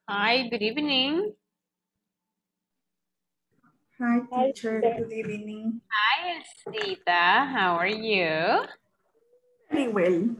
Hi, good evening. Hi, Hi, teacher. teacher. Good evening. Hi, Elstita. How are you? Very well.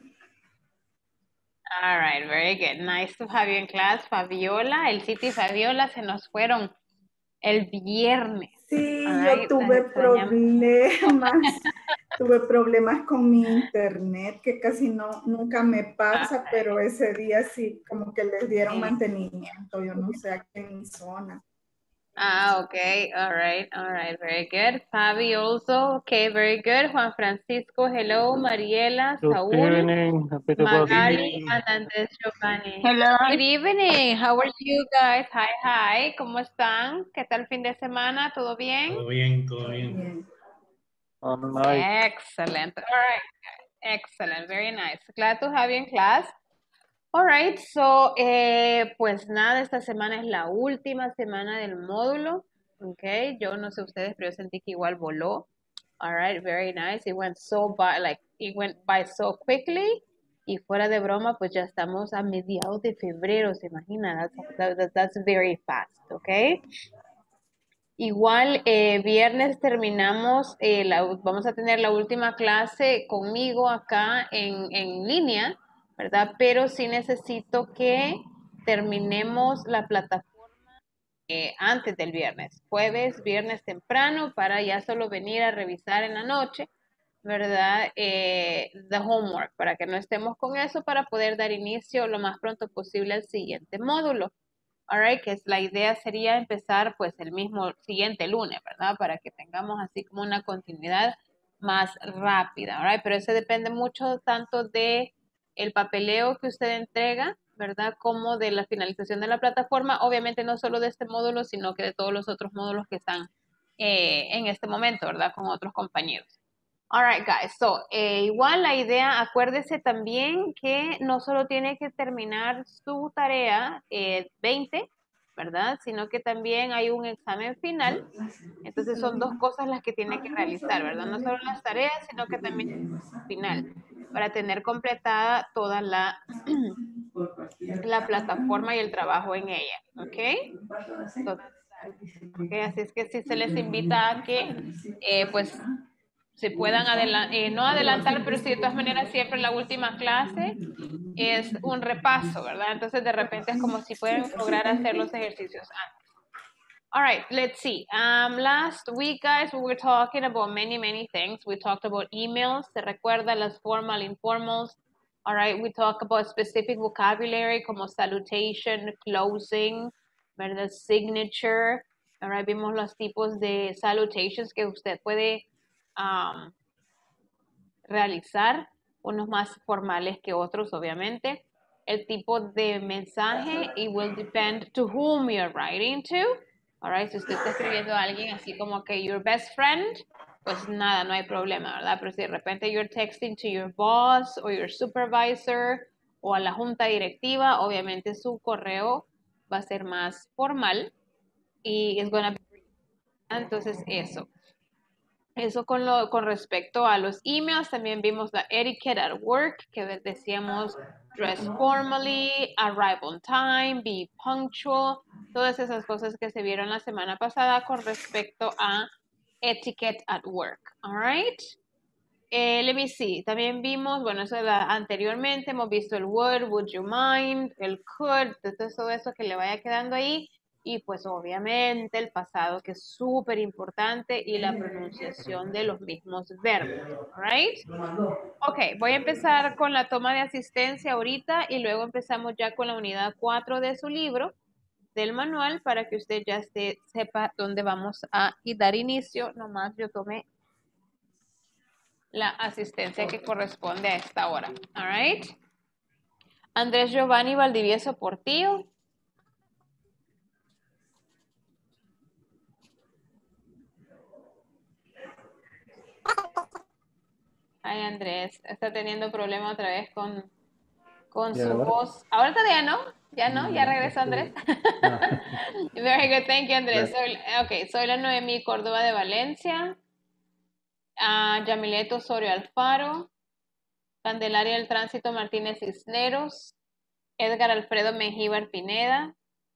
All right, very good. Nice to have you in class, Fabiola. Elcita y Fabiola se nos fueron el viernes. All Sí, yo right, las tuve extrañamos. problemas. Tuve problemas con mi internet, que casi nunca me pasa, pero ese día sí, como que les dieron Okay. mantenimiento. Yo no sé aquí en mi zona. Okay. All right, very good. Fabi also, okay, very good. Juan Francisco, hello. Mariela, Good Saúl, evening. Happy to both. Magali, and Andrés Giovanni. Hello. Good evening. How are you guys? Hi, hi. ¿Cómo están? ¿Qué tal fin de semana? ¿Todo bien? Todo bien, todo Todo bien. bien. All right. Excellent. All right. Excellent. Very nice. Glad to have you in class. All right. So, pues nada, esta semana es la última semana del módulo. Okay. Yo no sé ustedes, pero yo sentí que igual voló. All right. Very nice. It went so by, like, it went by so quickly. Y fuera de broma, pues ya estamos a mediados de febrero, ¿se imagina? That's very fast, okay? Igual, viernes terminamos, vamos a tener la última clase conmigo acá en línea, ¿verdad? Pero sí necesito que terminemos la plataforma antes del viernes, jueves, viernes temprano, para ya solo venir a revisar en la noche, ¿verdad? The homework, para que no estemos con eso, para poder dar inicio lo más pronto posible al siguiente módulo. Alright, que es la idea sería empezar pues el mismo siguiente lunes, ¿verdad? Para que tengamos así como una continuidad más rápida, alright, pero eso depende mucho tanto de el papeleo que usted entrega, ¿verdad? Como de la finalización de la plataforma, obviamente no solo de este módulo, sino que de todos los otros módulos que están en este momento, ¿verdad? Con otros compañeros. Alright, guys. So, igual la idea, acuérdese también que no solo tiene que terminar su tarea 20, ¿verdad? Sino que también hay un examen final. Entonces son dos cosas las que tiene que realizar, ¿verdad? No solo las tareas, sino que también el final, para tener completada toda la plataforma y el trabajo en ella, ¿ok? Ok, así es que sí se les invita a que, pues, se puedan no adelantar, pero sí de todas maneras siempre la última clase es un repaso, ¿verdad? Entonces de repente es como si pueden lograr hacer los ejercicios antes. All right, let's see. Last week, guys, we were talking about many things. We talked about emails. ¿Se recuerda las formal, informals? All right, we talk about specific vocabulary como salutation, closing, ¿verdad? Signature. All right, vimos los tipos de salutations que usted puede realizar, unos más formales que otros, obviamente. El tipo de mensaje, it will depend to whom you're writing to. All right, si usted está escribiendo a alguien así como que your best friend, pues nada, no hay problema, ¿verdad? Pero si de repente you're texting to your boss o your supervisor o a la junta directiva, obviamente su correo va a ser más formal y es gonna be, entonces eso. Eso con respecto a los emails, también vimos la etiquette at work, que decíamos dress formally, arrive on time, be punctual, todas esas cosas que se vieron la semana pasada con respecto a etiquette at work. All right. Let me see. También vimos, bueno, eso anteriormente hemos visto el would you mind, el could, todo eso que le vaya quedando ahí. Y pues obviamente el pasado que es súper importante y la pronunciación de los mismos verbos. Right? Ok, voy a empezar con la toma de asistencia ahorita y luego empezamos ya con la unidad 4 de su libro, del manual, para que usted ya sepa dónde vamos a dar inicio. Nomás yo tomé la asistencia que corresponde a esta hora. All right. Andrés Giovanni Valdivieso Portillo. Ay, Andrés, está teniendo problema otra vez con Yeah, su what? voz. Ahorita ya no, ya regresó Andrés. Very good, thank you, Andrés. Soy la Noemí Córdoba de Valencia, Yamilet Osorio Alfaro, Candelaria del Tránsito Martínez Cisneros, Edgar Alfredo Mengíbar Pineda,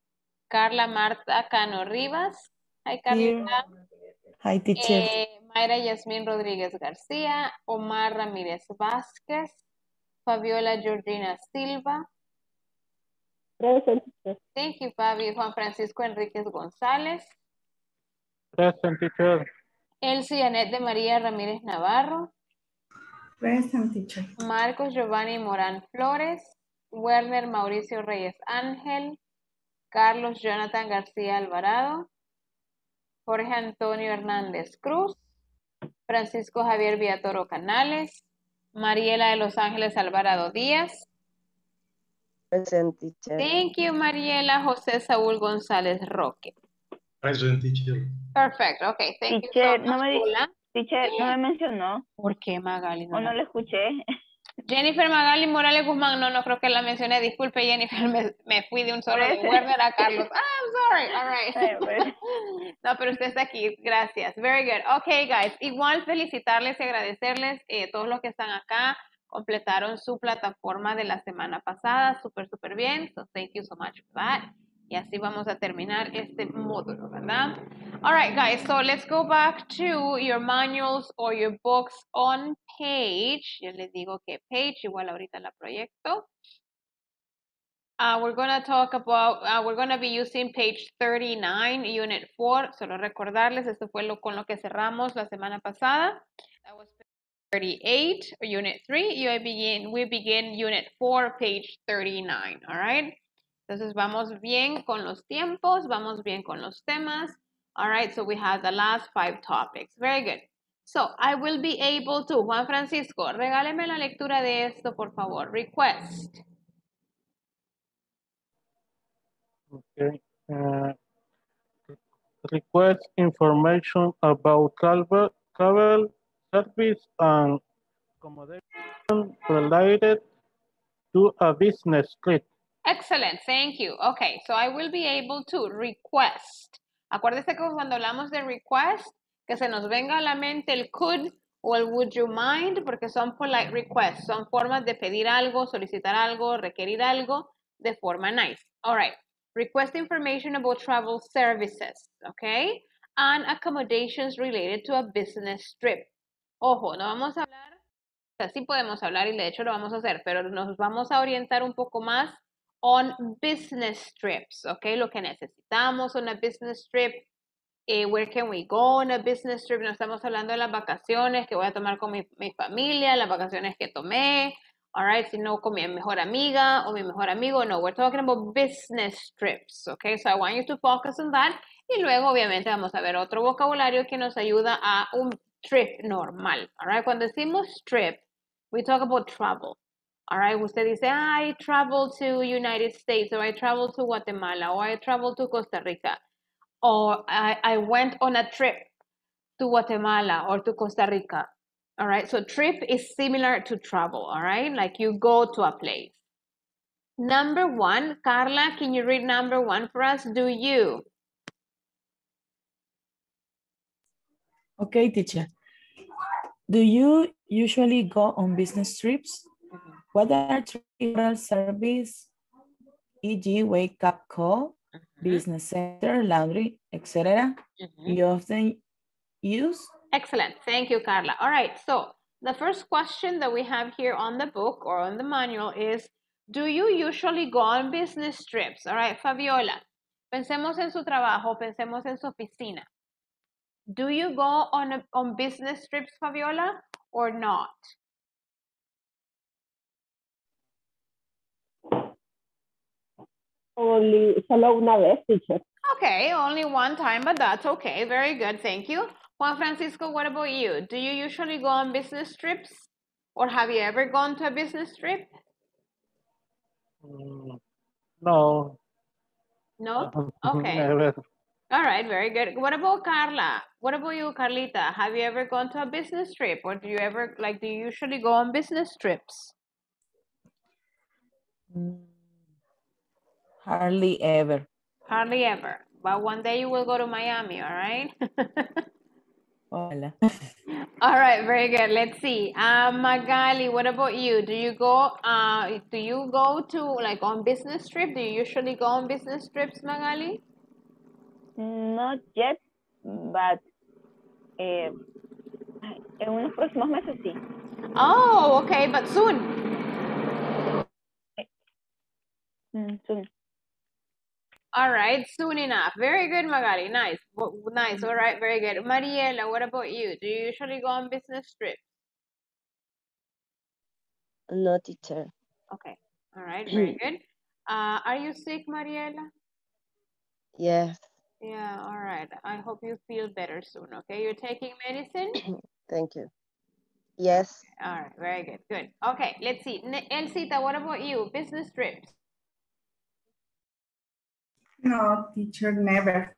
Carla Marta Cano Rivas. Hi, Carlita. Hi, teacher. Mayra Yasmín Rodríguez García. Omar Ramírez Vázquez. Fabiola Georgina Silva. Present. Thank you, Fabi. Juan Francisco Enríquez González. Present, teacher. Elsie Anet de María Ramírez Navarro. Present, teacher. Marcos Giovanni Morán Flores. Werner Mauricio Reyes Ángel. Carlos Jonathan García Alvarado. Jorge Antonio Hernández Cruz. Francisco Javier Villatoro Canales. Mariela de Los Ángeles Alvarado Díaz. Present, teacher. Thank you, Mariela. José Saúl González Roque. Present, teacher. Perfect. Okay, thank you so Teacher, much, Paula. teacher, no me mencionó. ¿Por qué, Magali? O no le escuché. Jennifer Magali Morales Guzmán, no creo que la mencioné. Disculpe, Jennifer, me fui de un solo de Werner a Carlos. I'm sorry. All right. No, pero usted está aquí. Gracias. Very good. Okay, guys. Igual felicitarles y agradecerles todos los que están acá. Completaron su plataforma de la semana pasada. Súper bien. So, thank you so much for that. Y así vamos a terminar este módulo, ¿verdad? All right, guys, so let's go back to your manuals or your books on page. Yo les digo que page, igual ahorita la proyecto. We're going to talk about, we're going to be using page 39, unit 4. Solo recordarles, esto fue con lo que cerramos la semana pasada. That was page 38, or unit 3. We begin unit 4, page 39, all right? Entonces vamos bien con los tiempos, vamos bien con los temas. All right, so we have the last 5 topics. Very good. So I will be able to, Juan Francisco, regáleme la lectura de esto, por favor. Request. Okay. Request information about travel service and accommodation related to a business trip. Excellent, thank you. Okay, so I will be able to request. Acuérdese que cuando hablamos de request, que se nos venga a la mente el could o el would you mind, porque son polite requests, son formas de pedir algo, solicitar algo, requerir algo de forma nice. All right, request information about travel services, okay, and accommodations related to a business trip. Ojo, no vamos a hablar, o sea, sí podemos hablar y de hecho lo vamos a hacer, pero nos vamos a orientar un poco más on business trips, okay, lo que necesitamos on a business trip, where can we go on a business trip, no estamos hablando de las vacaciones que voy a tomar con mi familia, las vacaciones que tomé, all right, sino con mi mejor amiga o mi mejor amigo, no, we're talking about business trips, okay, so I want you to focus on that, y luego obviamente vamos a ver otro vocabulario que nos ayuda a un trip normal, all right, cuando decimos trip, we talk about travel. All right, usted dice, I traveled to United States, or I traveled to Guatemala, or I traveled to Costa Rica, or I went on a trip to Guatemala or to Costa Rica. All right, so trip is similar to travel, all right? Like you go to a place. Number 1, Carla, can you read number 1 for us? Do you? Okay, teacher. Do you usually go on business trips? What are travel service, e.g. wake up call, business center, laundry, etc. You often use? Excellent. Thank you, Carla. All right. So the first question that we have here on the book or on the manual is, do you usually go on business trips? All right, Fabiola. Pensemos en su trabajo, pensemos en su oficina. Do you go on business trips, Fabiola, or not? Solo una vez, teacher. Okay, only one time, but that's okay. Very good, thank you. Juan Francisco, what about you? Do you usually go on business trips? Or have you ever gone to a business trip? No. No? Okay. Never. All right, very good. What about Carla? What about you, Carlita? Have you ever gone to a business trip? Or do you usually go on business trips? Hardly ever. Hardly ever. But one day you will go to Miami, all right? Hola. All right, very good. Let's see. Magali, what about you? Do you go to like on business trip? Do you usually go on business trips, Magali? Not yet, but en unos próximos meses sí. Oh, okay, but soon. Soon. All right, soon enough. Very good, Magali. Nice. Nice. All right, very good. Mariela, what about you? Do you usually go on business trips? No, teacher. Okay. All right, very good. Are you sick, Mariela? Yes. Yeah, all right. I hope you feel better soon, okay? You're taking medicine? Thank you. Yes. All right, very good. Good. Okay, let's see. Elcita, what about you? Business trips? No, teacher, never.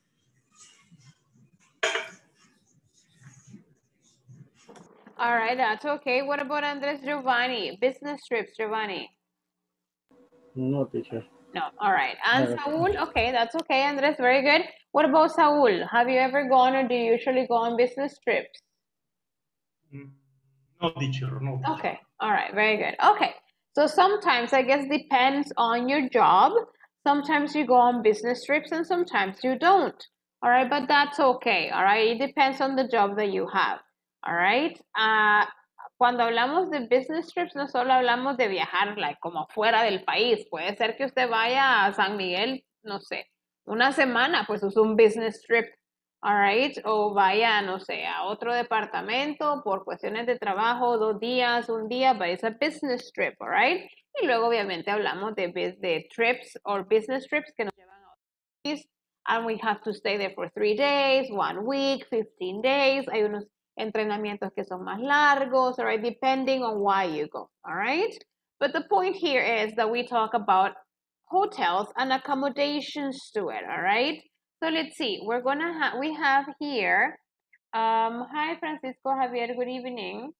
All right, that's okay. What about Andres Giovanni? Business trips, Giovanni? No, teacher. No, all right. And Never. Saul? Okay, that's okay, Andres, very good. What about Saul? Have you ever gone or do you usually go on business trips? No, teacher, no. Teacher. Okay, all right, very good. Okay, so sometimes I guess depends on your job. Sometimes you go on business trips and sometimes you don't. All right, but that's okay. All right, it depends on the job that you have. All right. Cuando hablamos de business trips, no solo hablamos de viajar like, como fuera del país. Puede ser que usted vaya a San Miguel, no sé, una semana, pues es un business trip. All right, o vaya, no sé, a otro departamento por cuestiones de trabajo, 2 días, un día, but it's a business trip, all right? Y luego obviamente hablamos de trips or business trips que nos llevan a otro país, and we have to stay there for 3 days, 1 week, 15 days. Hay unos entrenamientos que son más largos, all right, depending on why you go, all right? But the point here is that we talk about hotels and accommodations to it, all right? So let's see, we have here, hi Francisco Javier, good evening.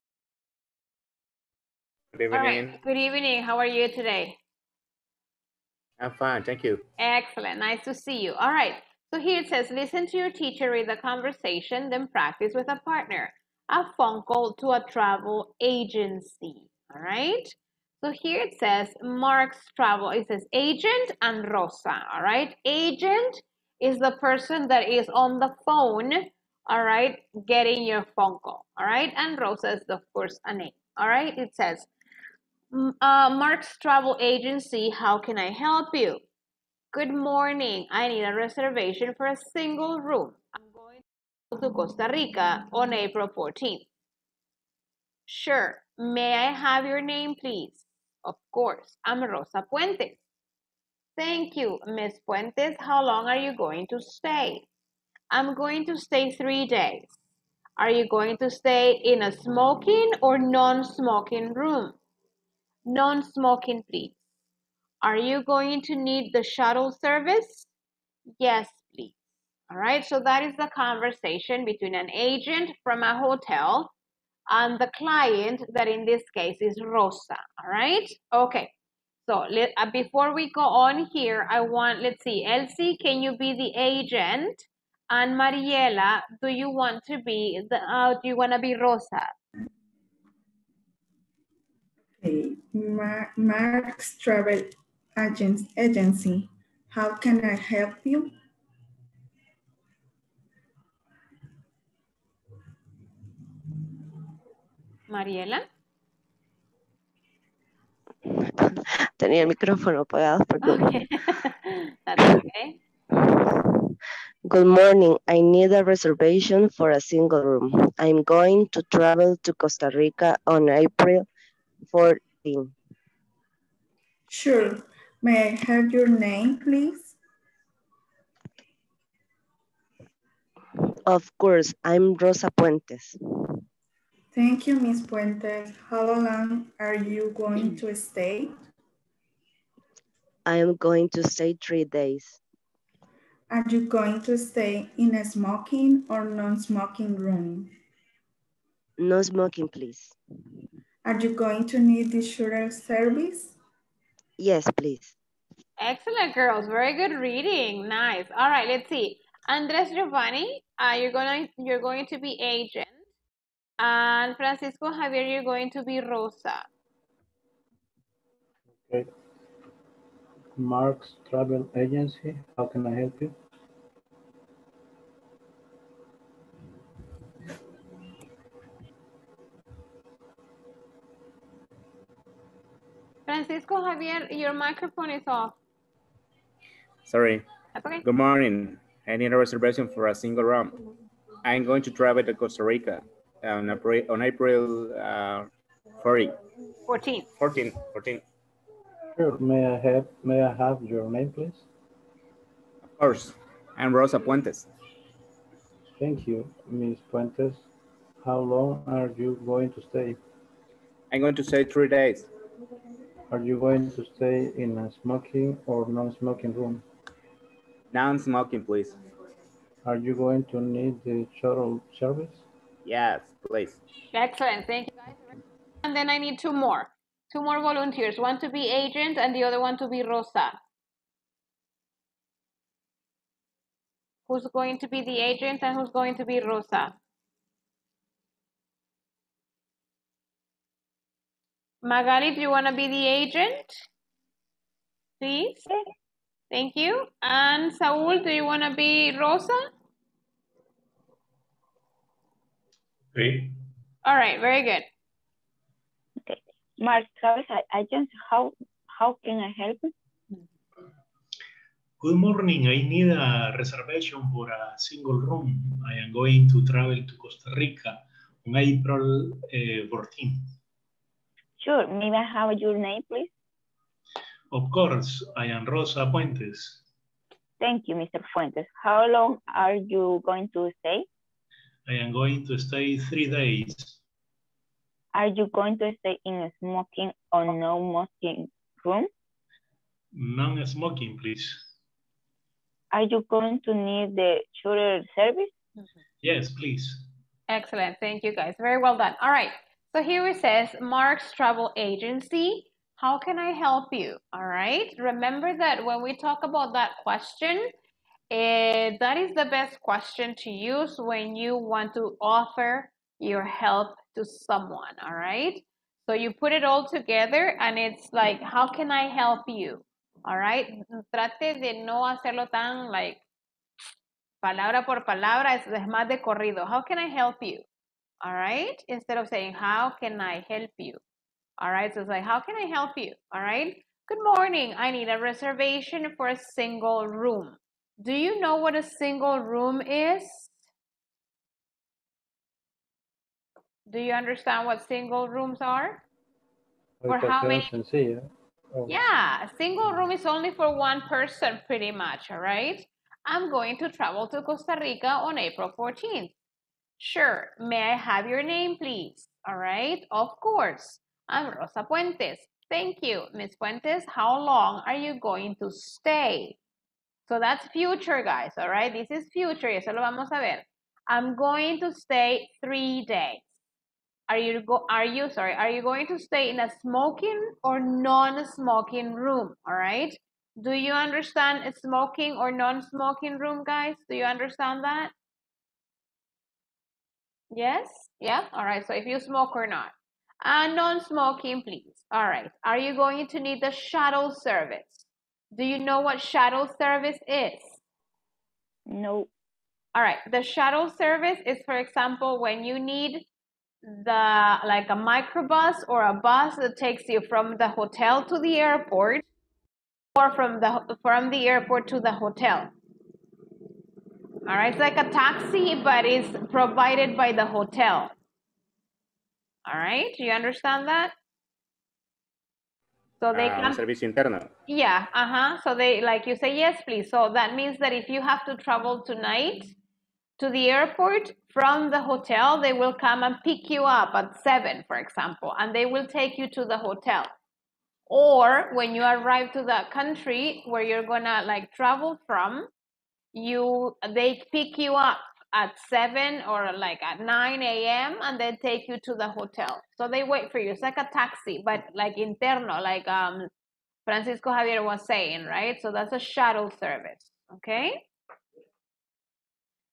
Good evening. All right, good evening, how are you today? I'm fine, thank you. Excellent, nice to see you. All right, so here it says, listen to your teacher, read the conversation, then practice with a partner. A phone call to a travel agency, all right? So here it says Mark's travel, it says agent and Rosa, all right? Agent is the person that is on the phone, all right, getting your phone call, all right? And Rosa is, of course, a name, all right? It says, Mark's travel agency, how can I help you? Good morning, I need a reservation for a single room. I'm going to Costa Rica on April 14th. Sure, may I have your name, please? Of course, I'm Rosa Puentes. Thank you, Miss Puentes. How long are you going to stay? I'm going to stay 3 days. Are you going to stay in a smoking or non-smoking room? Non-smoking, please. Are you going to need the shuttle service? Yes, please. All right, so that is the conversation between an agent from a hotel and the client, that in this case is Rosa. All right, okay. So before we go on here, let's see, Elsie, can you be the agent? And Mariela, do you want to be Rosa? Okay. Mark's Travel Agency. How can I help you? Mariela? Tenía el micrófono apagado, perdón. Okay. That's okay. Good morning. I need a reservation for a single room. I'm going to travel to Costa Rica on April 14th. Sure. May I have your name, please? Of course, I'm Rosa Puentes. Thank you, Miss Puentes. How long are you going to stay? I am going to stay 3 days. Are you going to stay in a smoking or non-smoking room? No smoking, please. Are you going to need the shuttle service? Yes, please. Excellent, girls. Very good reading. Nice. All right, let's see. Andres Giovanni, you're going to be agent. And Francisco Javier, you're going to be Rosa. Okay. Mark's Travel Agency, how can I help you? Francisco Javier, your microphone is off. Sorry. That's okay. Good morning. I need a reservation for a single room. I'm going to travel to Costa Rica on April 14. 14. Sure. May I have your name, please? Of course. I'm Rosa Puentes. Thank you, Ms. Puentes. How long are you going to stay? I'm going to stay 3 days. Are you going to stay in a smoking or non-smoking room? Non-smoking, please. Are you going to need the shuttle service? Yes, please. Excellent, thank you guys. And then I need two more volunteers, one to be agent and the other one to be Rosa. Who's going to be the agent and who's going to be Rosa? Magali, do you want to be the agent? Please. Thank you. And Saul, do you want to be Rosa? Okay. All right, very good. Okay. Mark Travis, agent, how can I help you? Good morning. I need a reservation for a single room. I am going to travel to Costa Rica on April 14th. Sure. May I have your name, please? Of course, I am Rosa Puentes. Thank you, Mr. Fuentes. How long are you going to stay? I am going to stay 3 days. Are you going to stay in a smoking or no-smoking room? Non-smoking, please. Are you going to need the shuttle service? Yes, please. Excellent, thank you guys. Very well done. All right, so here it says, Mark's Travel Agency, how can I help you? All right, remember that when we talk about that question, that is the best question to use when you want to offer your help to someone, all right? So you put it all together and it's like, how can I help you? All right, trate de no hacerlo tan like palabra por palabra, es más de corrido. How can I help you? All right, instead of saying, how can I help you? All right, so it's like, how can I help you? All right, good morning. I need a reservation for a single room. Do you know what a single room is? Do you understand what single rooms are? For how many? Sencilla. Oh. Yeah, a single room is only for one person pretty much, all right? I'm going to travel to Costa Rica on April 14th. Sure, may I have your name, please? All right, of course. I'm Rosa Puentes. Thank you, Miss Puentes. How long are you going to stay? So that's future, guys, all right? This is future, eso lo vamos a ver. I'm going to stay 3 days. Are you going to stay in a smoking or non-smoking room, all right? Do you understand a smoking or non-smoking room, guys? Do you understand that? Yes? Yeah? All right, so if you smoke or not. Non-smoking, please. All right, are you going to need the shuttle service? Do you know what shuttle service is? No. All right, the shuttle service is, for example, when you need like a microbus or a bus that takes you from the hotel to the airport or from the airport to the hotel. All right, it's like a taxi, but it's provided by the hotel. All right, do you understand that? So they come. Servicio interno. Yeah, so they, like you say, yes, please. So that means that if you have to travel tonight to the airport from the hotel, they will come and pick you up at 7, for example, and they will take you to the hotel. Or when you arrive to the country where you're gonna like travel from, they pick you up at 7 or like at 9 a.m. and then take you to the hotel. So they wait for you. It's like a taxi, but like interno, like Francisco Javier was saying, right? So that's a shuttle service, okay?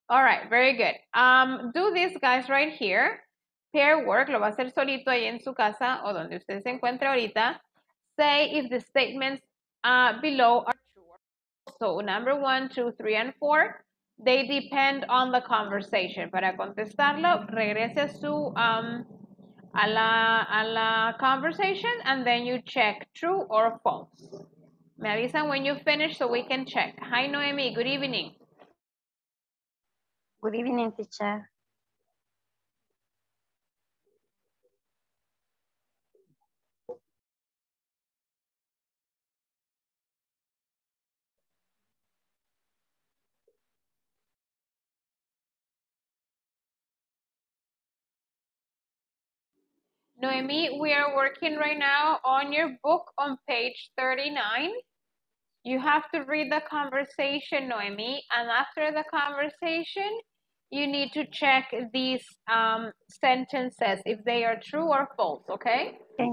All right, very good. Do this, guys, right here. Pair work, lo va a hacer solito ahí en su casa o donde usted se encuentre ahorita. Say if the statements below are true or false. So number 1, 2, 3, and 4, they depend on the conversation. Para contestarlo, regrese a su a la conversation and then you check true or false. Me avisan when you finish so we can check. Hi, Noemi. Good evening. Good evening, teacher. Noemi, we are working right now on your book on page 39. You have to read the conversation, Noemi, and after the conversation, you need to check these sentences, if they are true or false, okay? Okay.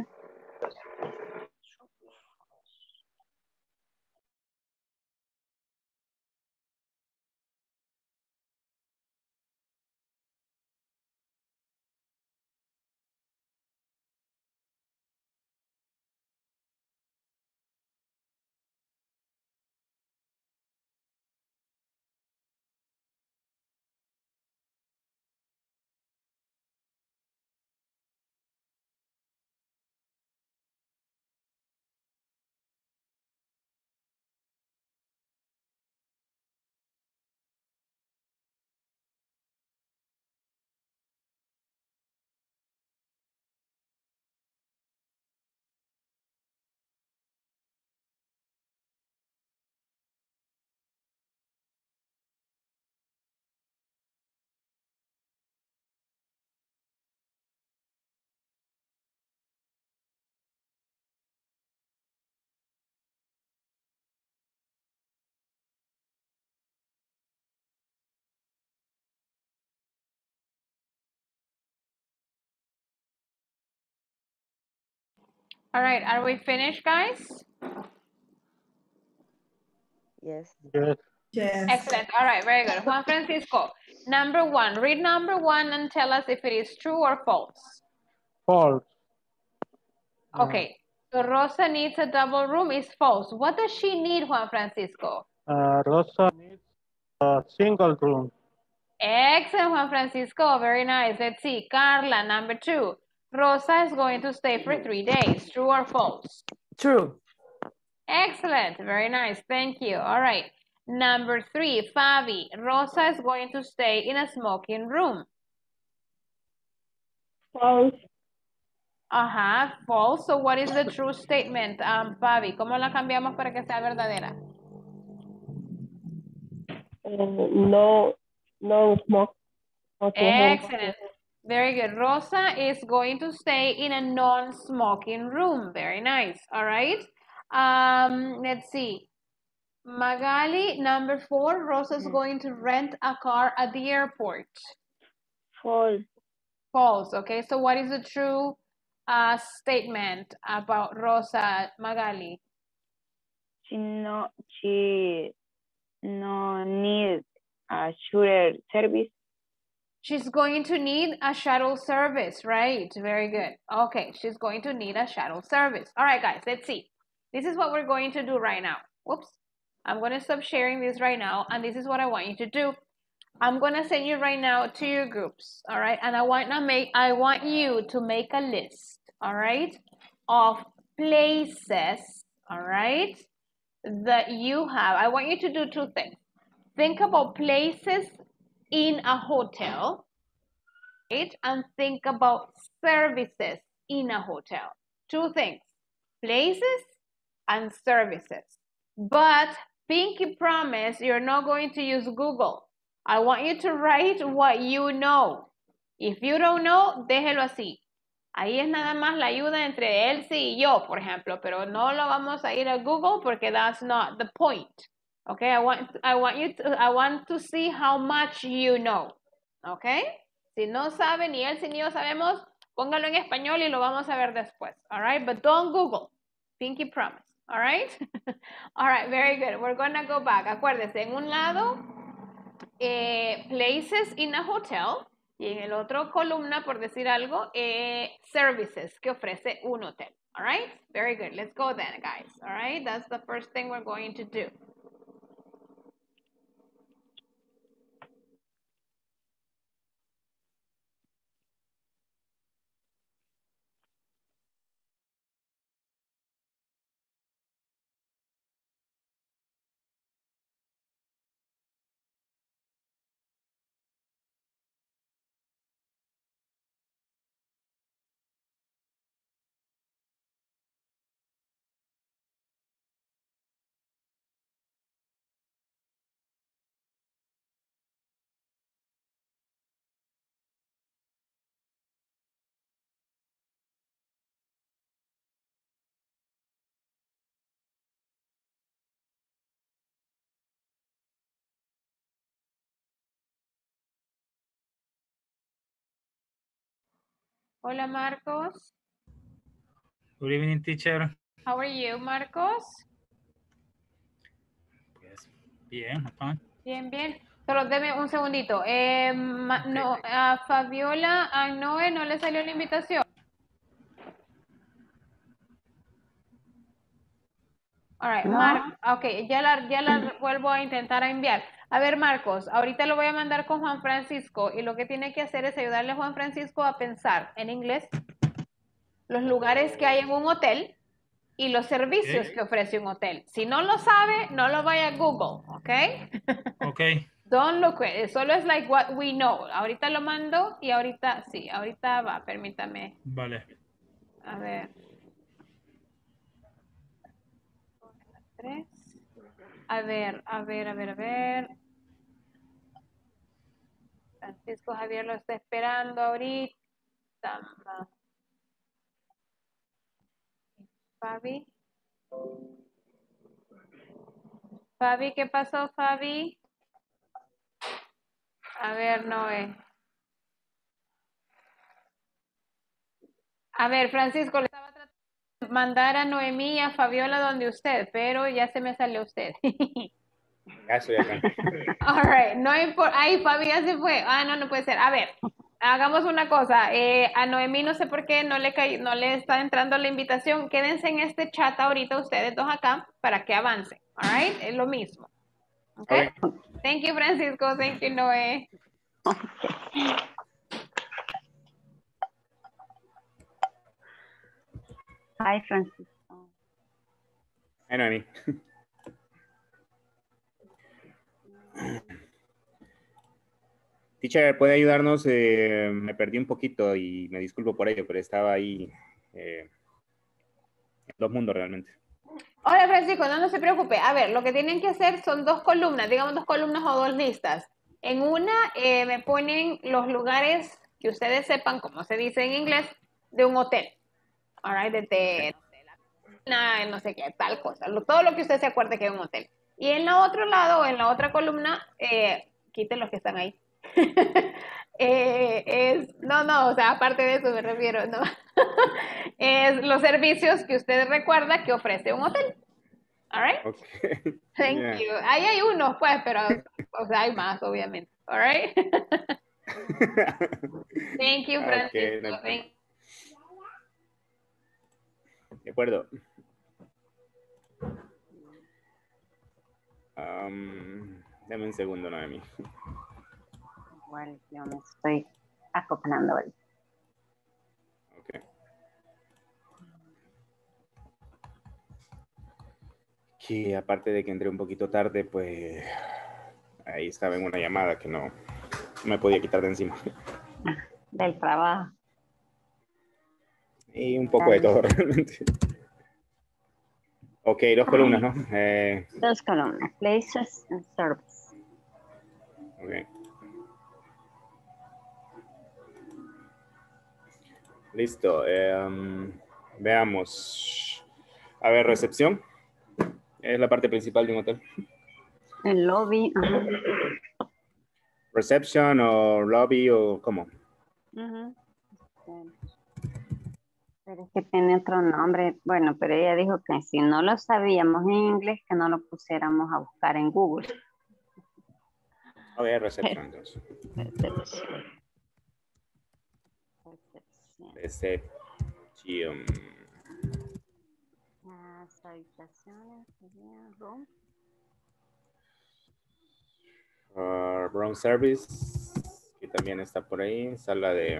All right, are we finished, guys? Yes. Yes. Yes. Excellent. All right, very good. Juan Francisco, number 1. Read number 1 and tell us if it is true or false. False. Okay, so Rosa needs a double room is false. What does she need, Juan Francisco? Rosa needs a single room. Excellent, Juan Francisco. Very nice. Let's see. Carla, number 2. Rosa is going to stay for 3 days. True or false? True. Excellent. Very nice. Thank you. All right. Number 3, Fabi. Rosa is going to stay in a smoking room. False. False. So what is the true statement, Fabi? ¿Cómo la cambiamos para que sea verdadera? No smoke. Excellent. Very good. Rosa is going to stay in a non-smoking room. Very nice. All right. Let's see. Magali, number 4, Rosa is going to rent a car at the airport. False. False. Okay. So what is the true statement about Rosa, Magali? She no need a shuttle service. She's going to need a shuttle service, right? Very good. Okay, she's going to need a shuttle service. All right, guys, let's see. This is what we're going to do right now. Whoops. I'm going to stop sharing this right now, and this is what I want you to do. I'm going to send you right now to your groups, all right? And I want you to make a list, all right, of places, all right, that you have. I want you to do 2 things. Think about places in a hotel, right? And think about services in a hotel. 2 things, places and services. But Pinky promise you're not going to use Google. I want you to write what you know. If you don't know, déjelo así. Ahí es nada más la ayuda entre Elsie y yo, por ejemplo, pero no lo vamos a ir a Google porque that's not the point. Okay, I want to see how much you know. Okay? Si no sabe, ni Elsie ni yo sabemos, póngalo en español y lo vamos a ver después. All right? But don't Google. Pinky promise. All right? All right, very good. We're going to go back. Acuérdese, en un lado places in a hotel. Y en el otro columna, por decir algo, services que ofrece un hotel. All right? Very good. Let's go then, guys. All right? That's the first thing we're going to do. Hola, Marcos. Good evening, teacher. How are you, Marcos? Pues bien, fine. Bien, bien. Solo deme un segundito. No, a Fabiola, a Noé no le salió la invitación. All right, No. ok, ya la vuelvo a intentar a enviar. A ver, Marcos, ahorita lo voy a mandar con Juan Francisco y lo que tiene que hacer es ayudarle a Juan Francisco a pensar en inglés los lugares que hay en un hotel y los servicios que ofrece un hotel. Si no lo sabe, no lo vaya a Google, ¿ok? Ok. Don't look it, solo es like what we know. Ahorita lo mando y ahorita, sí, ahorita va, permítame. Vale. A ver. 3. A ver. Francisco Javier lo está esperando ahorita. Fabi. Fabi, ¿qué pasó, Fabi? A ver, Noé. A ver, Francisco, le estaba tratando de mandar a Noemí y a Fabiola donde usted, pero ya se me salió usted. Ya estoy acá. All right, no importa. Ay, Fabi ya se fue. Ah, no puede ser. A ver, hagamos una cosa. A Noemí no sé por qué no le está entrando la invitación. Quédense en este chat ahorita ustedes dos acá para que avancen. All right, es lo mismo. Okay. Thank you, Francisco. Thank you, Noé. Hi, Francisco. Hi, Noemi. Teacher, ¿puede ayudarnos? Me perdí un poquito y me disculpo por ello, pero estaba ahí en dos mundos realmente. Hola, Francisco, no se preocupe. A ver, lo que tienen que hacer son dos columnas, digamos 2 columnas o 2 listas. En una me ponen los lugares que ustedes sepan, como se dice en inglés, de un hotel. All right, desde no sé qué, tal cosa. Todo lo que usted se acuerde que es un hotel. Y en el otro lado, en la otra columna, quiten los que están ahí. O sea, aparte de eso me refiero, no. Es los servicios que usted recuerda que ofrece un hotel. All right? Okay. Thank you. Ahí hay unos, pues, pero, o sea, hay más, obviamente. All right? Thank you, Francisco. Okay, de acuerdo. Dame un segundo, Noemi. Igual yo me estoy acoplando. Okay. Que aparte de que entré un poquito tarde, pues ahí estaba en una llamada que no me podía quitar de encima. Del trabajo. Y un poco de todo realmente. Ok, 2 columnas, ¿no? 2 columnas, places and service. Ok. Listo. Veamos. A ver, recepción. Es la parte principal de un hotel. El lobby. Reception o lobby o ¿cómo? Pero es que tiene otro nombre. Bueno, pero ella dijo que si no lo sabíamos en inglés, que no lo pusiéramos a buscar en Google. A ver, recepción. Recepción. Las habitaciones serían room. Room service, que también está por ahí. Sala de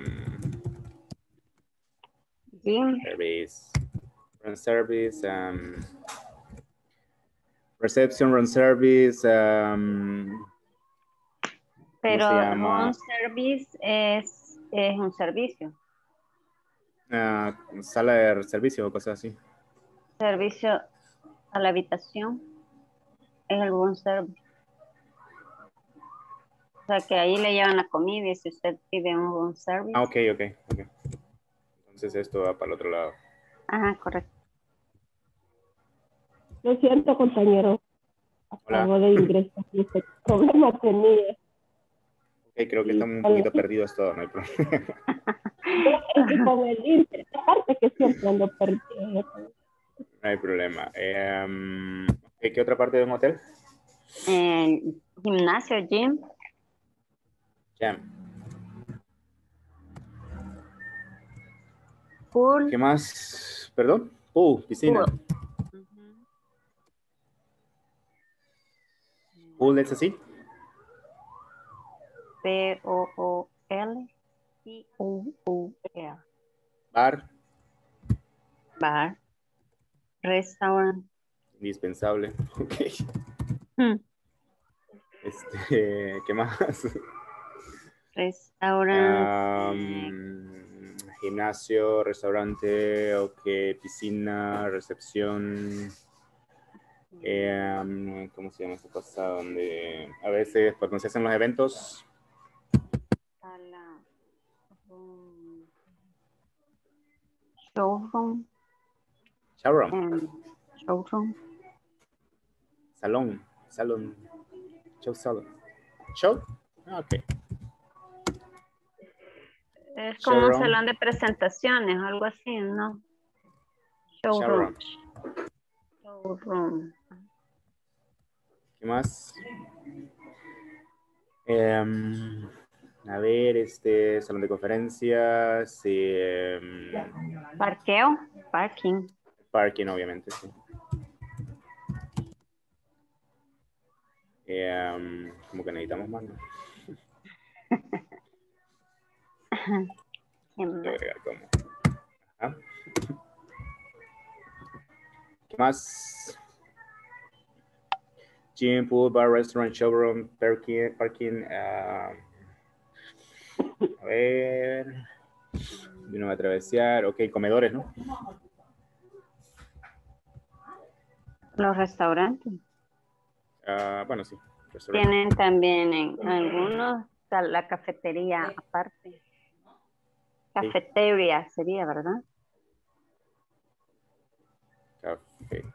Gym. service. Room service. Reception, room service. Pero se llama? room service es un servicio. Sala de servicio o cosas así. Servicio a la habitación es el room service. O sea que ahí le llevan la comida y si usted pide un room service. Ok. Entonces esto va para el otro lado. Ajá, correcto. Lo siento, compañero. Acabo de ingresar y este problema tenía. Ok, creo que estamos un poquito perdidos todos, no hay problema. Es que con el internet, aparte que siempre ando perdido. No hay problema. ¿Qué otra parte de un hotel? Gimnasio, gym. Gym. Pool. ¿Qué más? ¿Perdón? Pool, piscina. Pool. Pool es así. Pool. Pool. Bar. Bar. Restaurant. Indispensable. Ok. ¿Qué más? Restaurant. Gimnasio, restaurante, ok, piscina, recepción. ¿Cómo se llama esta cosa? Donde a veces cuando se hacen los eventos. Sala. Showroom. Showroom. Salón. Show. Ok. Es como un salón de presentaciones, algo así, ¿no? Showroom. ¿Qué más? A ver, salón de conferencias. Parqueo. Parking. Parking, obviamente, sí. Como que necesitamos más, ¿no? ¿Qué más? Gym, pool, bar, restaurant, showroom, parking. A ver. Vino a travesear. Ok, comedores, ¿no? Los restaurantes. Bueno, sí. Tienen también en algunos la cafetería aparte. Cafetería sería, ¿verdad? Café.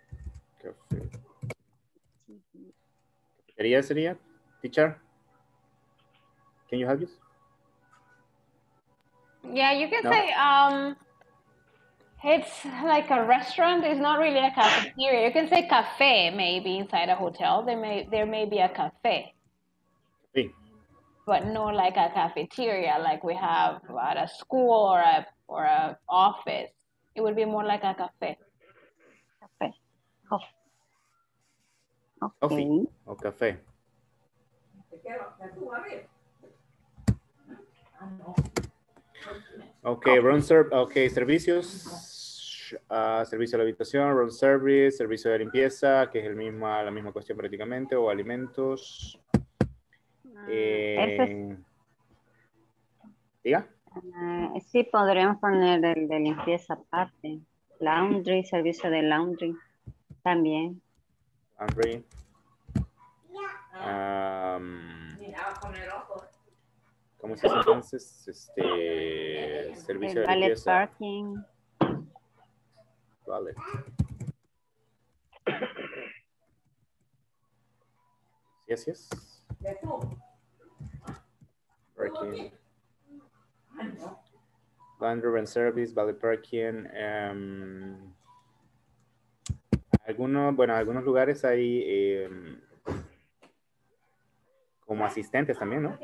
¿Cafetería sería? Teacher? Can you help us? Yeah, you can say it's like a restaurant. It's not really a cafeteria. You can say cafe maybe inside a hotel. There may be a cafe. Sí. But no like a cafeteria like we have at a school or a office. It would be more like a cafe. Cafe. Coffee o café. Ok, servicios. Servicio a la habitación, room service, servicio de limpieza, que es la misma cuestión prácticamente, o alimentos. ¿Diga? Sí, podríamos poner el de limpieza aparte. Laundry, servicio de laundry también. Laundry. ¿Cómo se dice entonces? Servicio de limpieza. Parking. Vale. Sí, así es. Parking. Laundry and service, valet parking. Algunos lugares hay como asistentes también, ¿no?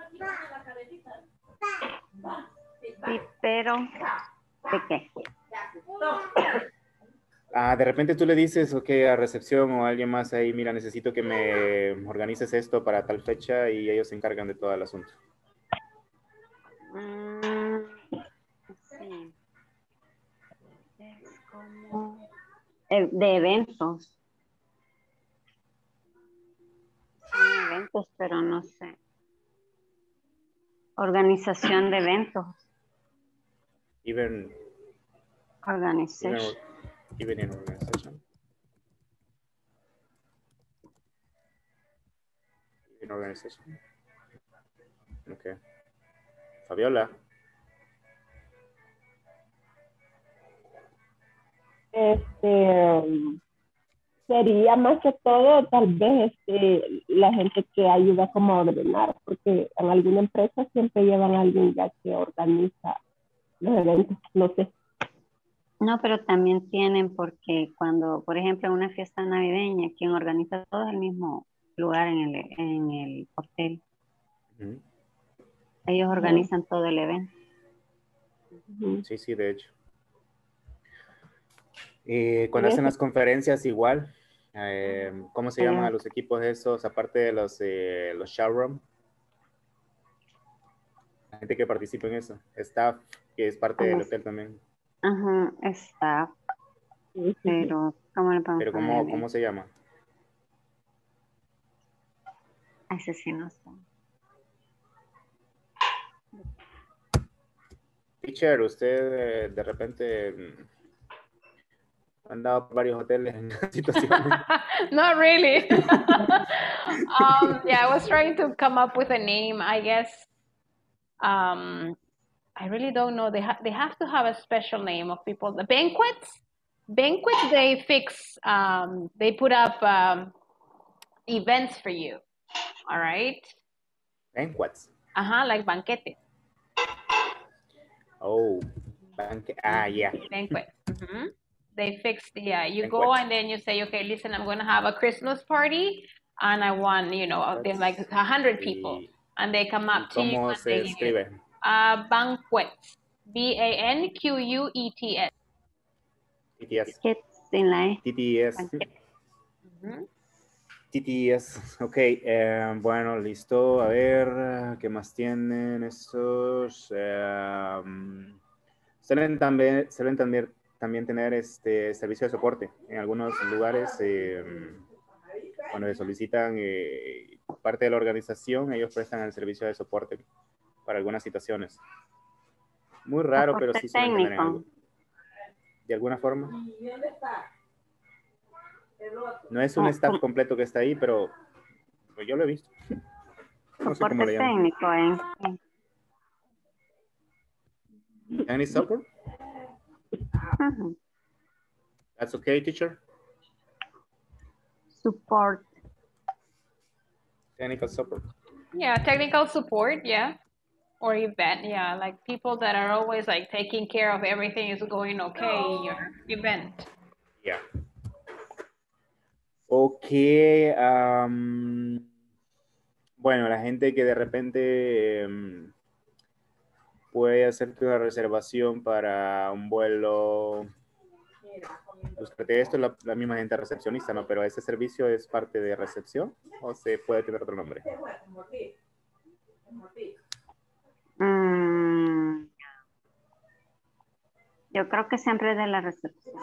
Sí, pero ¿de qué? De repente tú le dices, ok, a recepción o a alguien más ahí, mira, necesito que me organices esto para tal fecha y ellos se encargan de todo el asunto. Sí. Es como de eventos. Son eventos, pero no sé. Organización de eventos. Even Organization. Even in organization. In organization. Okay. Fabiola. Sería más que todo tal vez la gente que ayuda como a ordenar, porque en alguna empresa siempre llevan a alguien ya que organiza los eventos, no sé. No, pero también tienen porque cuando, por ejemplo, en una fiesta navideña, quien organiza todo es el mismo lugar en el hotel. Ellos organizan todo el evento. Sí, sí, de hecho. Cuando hacen las conferencias igual, ¿cómo se llaman a los equipos esos, aparte de los showroom? La gente que participa en eso, staff, que es parte del hotel también. Ajá, staff. Pero, ¿cómo le podemos poner? ¿Cómo se llama? Ese sí no sé. Teacher, usted de repente ha andado por varios hoteles en situaciones. Not really. Yeah, I was trying to come up with a name. I guess I really don't know. They have to have a special name of people. The banquets, they fix. They put up events for you. All right. Banquets. Like banquete. Oh, yeah. Banquet. They fix you go and then you say, okay, listen, I'm going to have a Christmas party and I want, there's like 100 people and they come up to you. ¿Cómo se escribe? Banquets. BANQUETS. TTS. TTS. Ok, bueno, listo. A ver, ¿qué más tienen estos? Suelen también tener servicio de soporte. En algunos lugares, cuando se solicitan parte de la organización, ellos prestan el servicio de soporte para algunas situaciones. Muy raro, pero sí suelen tener algo. De alguna forma. No es un staff completo que está ahí, pero pues yo lo he visto. No sé cómo le llaman. Técnico, Any support? That's okay, teacher? Support. Technical support. Yeah, technical support, yeah. Or event, yeah, like people that are always like taking care of everything is going okay in your event. Yeah. Ok. Bueno, la gente que de repente puede hacerte una reservación para un vuelo. Esto es la misma gente recepcionista, ¿no? Pero ¿ese servicio es parte de recepción o se puede tener otro nombre? Yo creo que siempre es de la recepción.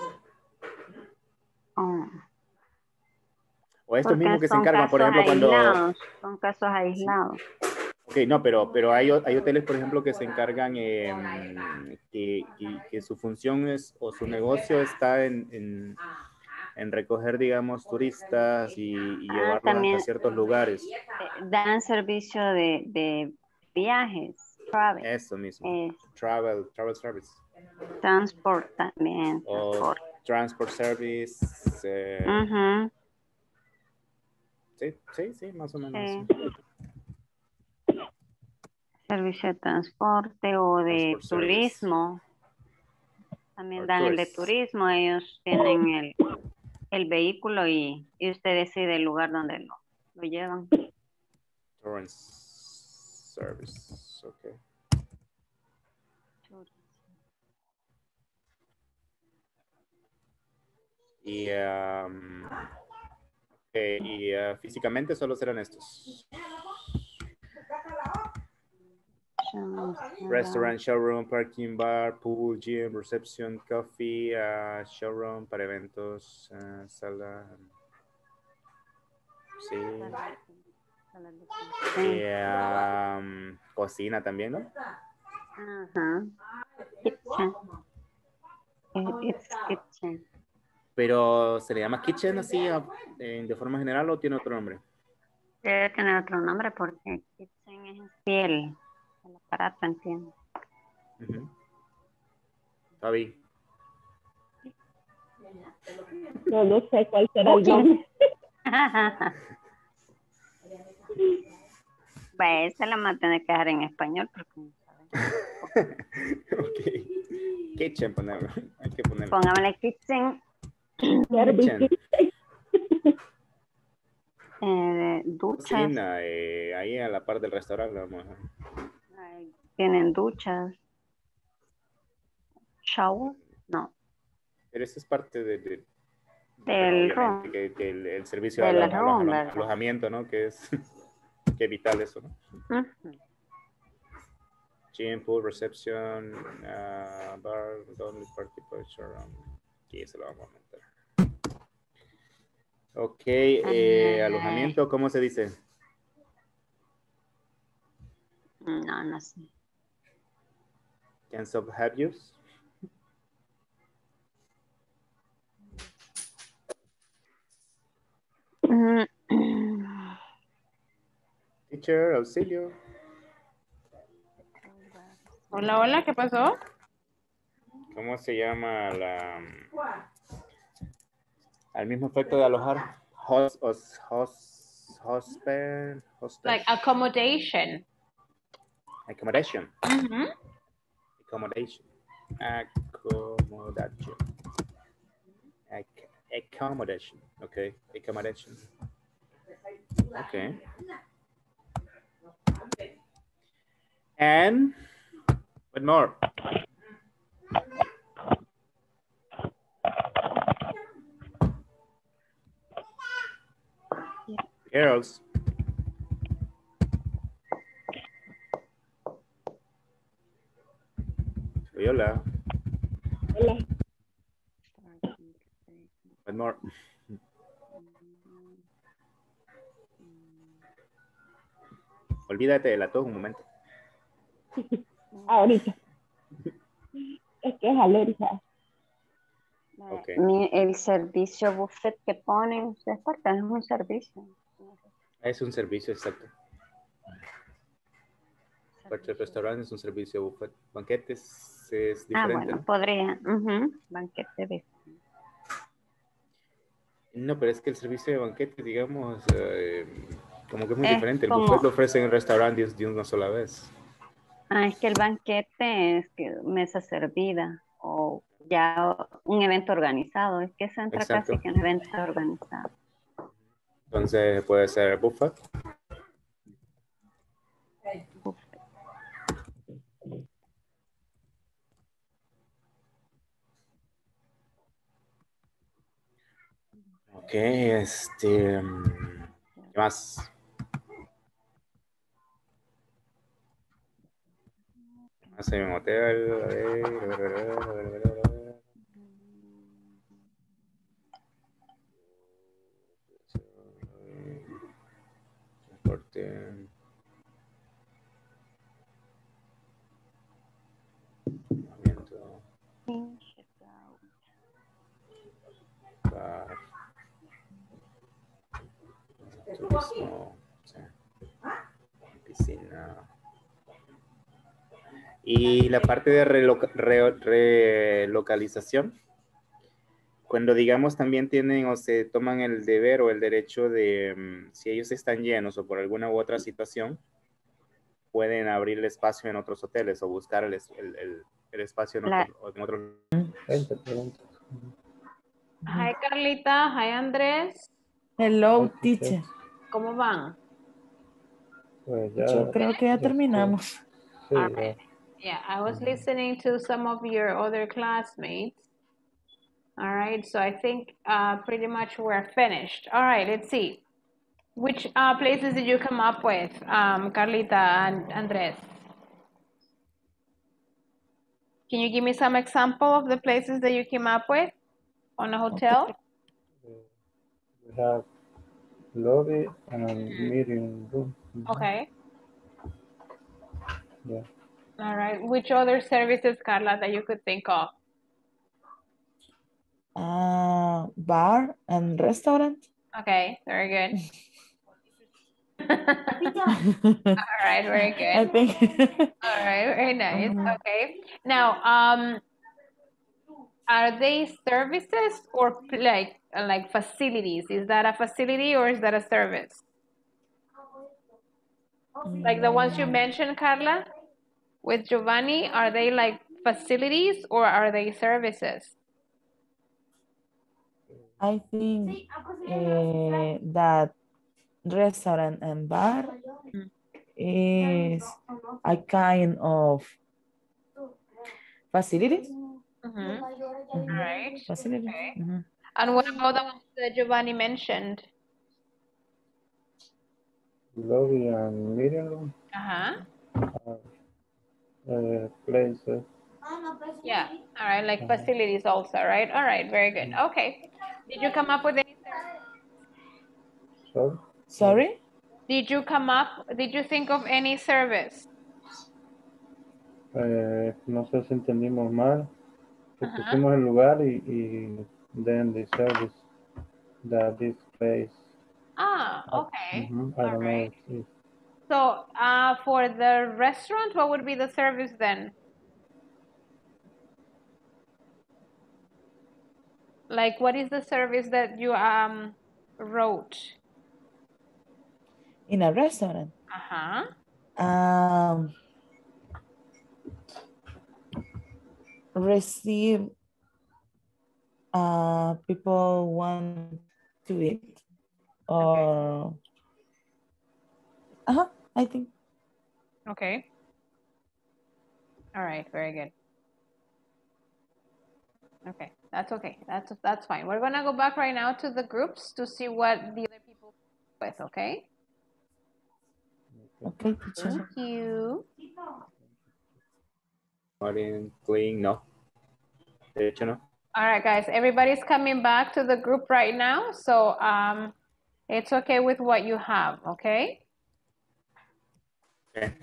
O estos mismos que se encargan, por ejemplo, cuando... Son casos aislados. Ok, no, pero hay hoteles, por ejemplo, que se encargan que su función es, o su negocio está en recoger, digamos, turistas y llevarlos hasta ciertos lugares. Dan servicio de viajes, travel. Eso mismo, travel service. Transport también. O transport service. Sí, más o menos. Servicio de transporte o de turismo. También dan el de turismo. Ellos tienen el vehículo y usted decide el lugar donde lo llevan. Restaurant service. Okay. Y, físicamente solo serán estos. Restaurant, showroom, parking, bar, pool, gym, reception, coffee, showroom para eventos, sala. Sí. Cocina también, ¿no? Ajá. Kitchen. It's kitchen. Pero ¿se le llama kitchen así de forma general o tiene otro nombre? Debe tener otro nombre porque kitchen es el aparato, entiendo. Fabi. No sé cuál será el nombre. Pues esa la vamos a tener que dejar en español porque no saben. Ok. Kitchen ponerlo. Hay que ponerlo. Pongámosle kitchen. Kitchen. Duchas. Cocina, ahí a la par del restaurante. Vamos a... Tienen duchas. Shower, no. Pero eso es parte del room. que el servicio de alojamiento, ¿no? Que es que vital eso, ¿no? Gym, pool, reception, bar, only party, aquí se lo vamos a meter. Ok, alojamiento, ¿cómo se dice? No sé. Can some have use? Teacher, auxilio. Hola, hola, ¿qué pasó? ¿Cómo se llama al mismo efecto de alojar? Hostel. Like accommodation. Accommodation. Accommodation. Accommodation. Okay. Accommodation. Okay. And what more? Girls. Hola. Hola. What more? Olvídate de la tos un momento. Ahorita. Es que es alergia. Okay. El servicio buffet que ponen, ustedes parte es un servicio. Es un servicio, exacto. Parte del restaurante es un servicio buffet. Banquetes es diferente. Bueno, ¿no? podría. Banquete de... No, pero es que el servicio de banquete, digamos, como que es muy diferente. El como... buffet lo ofrecen en el restaurante de una sola vez. Es que el banquete es que mesa servida o ya un evento organizado. Es que eso entra casi que en evento organizado. Entonces puede ser buffet. Ok, ¿qué más? Hacer un hotel, transporte. Turismo, piscina. Y la parte de relocalización, cuando digamos también tienen o se toman el deber o el derecho de, si ellos están llenos o por alguna u otra situación, pueden abrir espacio en otros hoteles o buscar el espacio en otros. Hi Carlita, hi Andrés. Hello, teacher. ¿Cómo van? Pues ya, Yo creo que ya terminamos. sí, All ya. right. Yeah, I was listening to some of your other classmates. All right, so I think pretty much we're finished. All right, let's see. Which places did you come up with, Carlita and Andres? Can you give me some example of the places that you came up with on a hotel? We have lobby and meeting room. Okay. Yeah. All right. Which other services, Carla, that you could think of? Bar and restaurant. Okay, very good. All right, very I good. think. All right, very nice. Uh, Okay. Now, are they services or like facilities? Is that a facility or is that a service? Like the ones you mentioned, Carla, with Giovanni, are they like facilities or are they services? I think that restaurant and bar is a kind of facilities. Mm-hmm. All right. Facilities. Okay. Mhm. And what about the ones that Giovanni mentioned? Lobby and meeting room. Uh-huh. Places. Yeah. All right, like facilities also, right? All right, very good. Okay. Did you come up with any service? Sorry? Sorry? Did you think of any service? No sé si entendimos mal. Que Uh-huh. pusimos el lugar y then the service that this place. Ah, okay. I don't All know right. if So, for the restaurant, what would be the service then? Like, what is the service that you wrote? In a restaurant. Uh-huh. Receive people want to eat or I think. Okay. All right, very good. Okay, that's okay. That's fine. We're gonna go back right now to the groups to see what the other people with, okay? Okay, teacher. Thank you. Martin, clean, no. De hecho, no. All right, guys, everybody's coming back to the group right now, so it's okay with what you have, okay? Okay.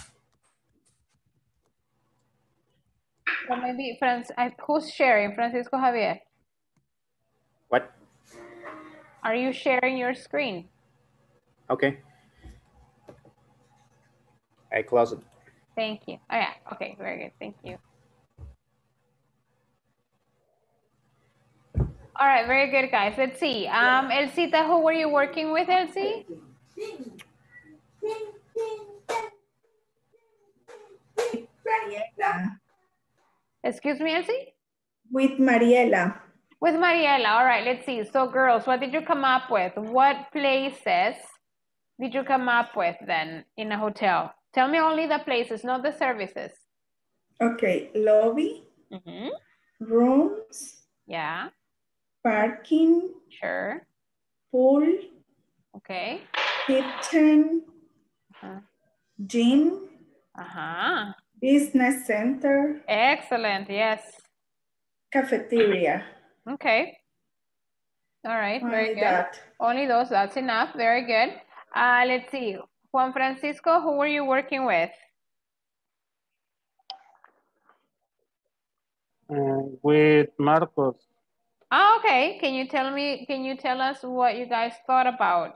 So maybe, who's sharing? Francisco Javier? What? Are you sharing your screen? Okay. I close it. Thank you. Oh yeah, okay, very good, thank you. All right, very good, guys. Let's see. Elsita, who were you working with, Elsie? Mariela. Excuse me, Elsie? With Mariela. With Mariela. All right, let's see. So, girls, what did you come up with? What places did you come up with then in a hotel? Tell me only the places, not the services. Okay, lobby, rooms, Yeah, parking, sure. pool, Okay. kitchen, gym, business center, Excellent, yes. cafeteria. Okay. All right, very Only good. that. Only those, that's enough. Very good. Let's see. Juan Francisco, who were you working with? with Marcos. Oh, okay. Can you tell us what you guys thought about?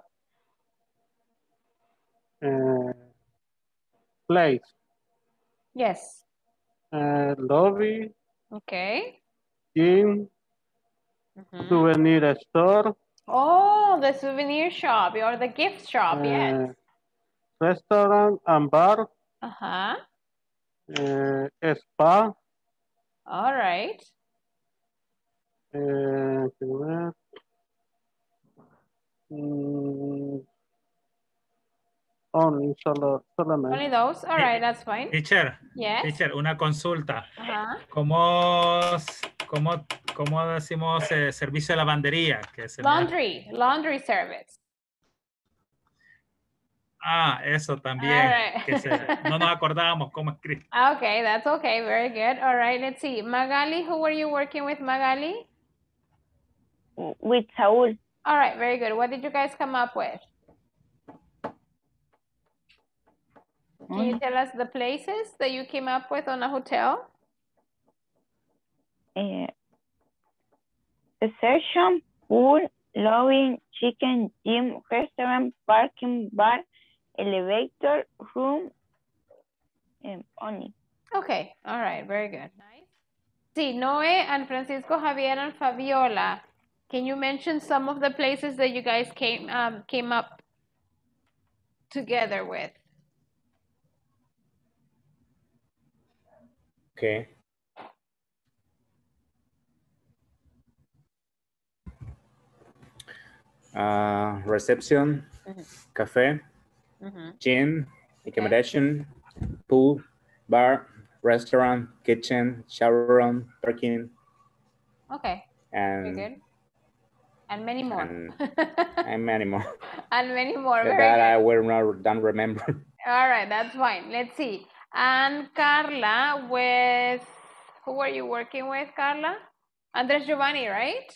Place. Yes. Lobby. Okay. Gym. Souvenir store. Oh, the souvenir shop or the gift shop, yes. Restaurant and bar. Uh-huh. Spa. All right. Only solamente. Only those? All right, that's fine. Teacher, Yes. teacher, una consulta. Ajá. ¿Cómo decimos servicio de lavandería? Que se me da- Laundry service. Ah, eso también. All right. Que no nos acordábamos cómo escribir. Okay, that's okay. Very good. All right, let's see. Magali, who were you working with, Magali? With Saul. All right, very good. What did you guys come up with? Can you tell us the places that you came up with on a hotel? Reception, pool, lobby, chicken, gym, restaurant, parking, bar, elevator, room, only. Okay, all right, very good. Nice. See, Noe and Francisco Javier and Fabiola, can you mention some of the places that you guys came up together with? Okay. Reception, cafe, gym, accommodation, pool, bar, restaurant, kitchen, shower room, parking. Okay, very And good. And many more. And many more. And many more. Very That good. I will not don't remember. All right, that's fine. Let's see. And Carla, who were you working with, Carla? Andres Giovanni, right?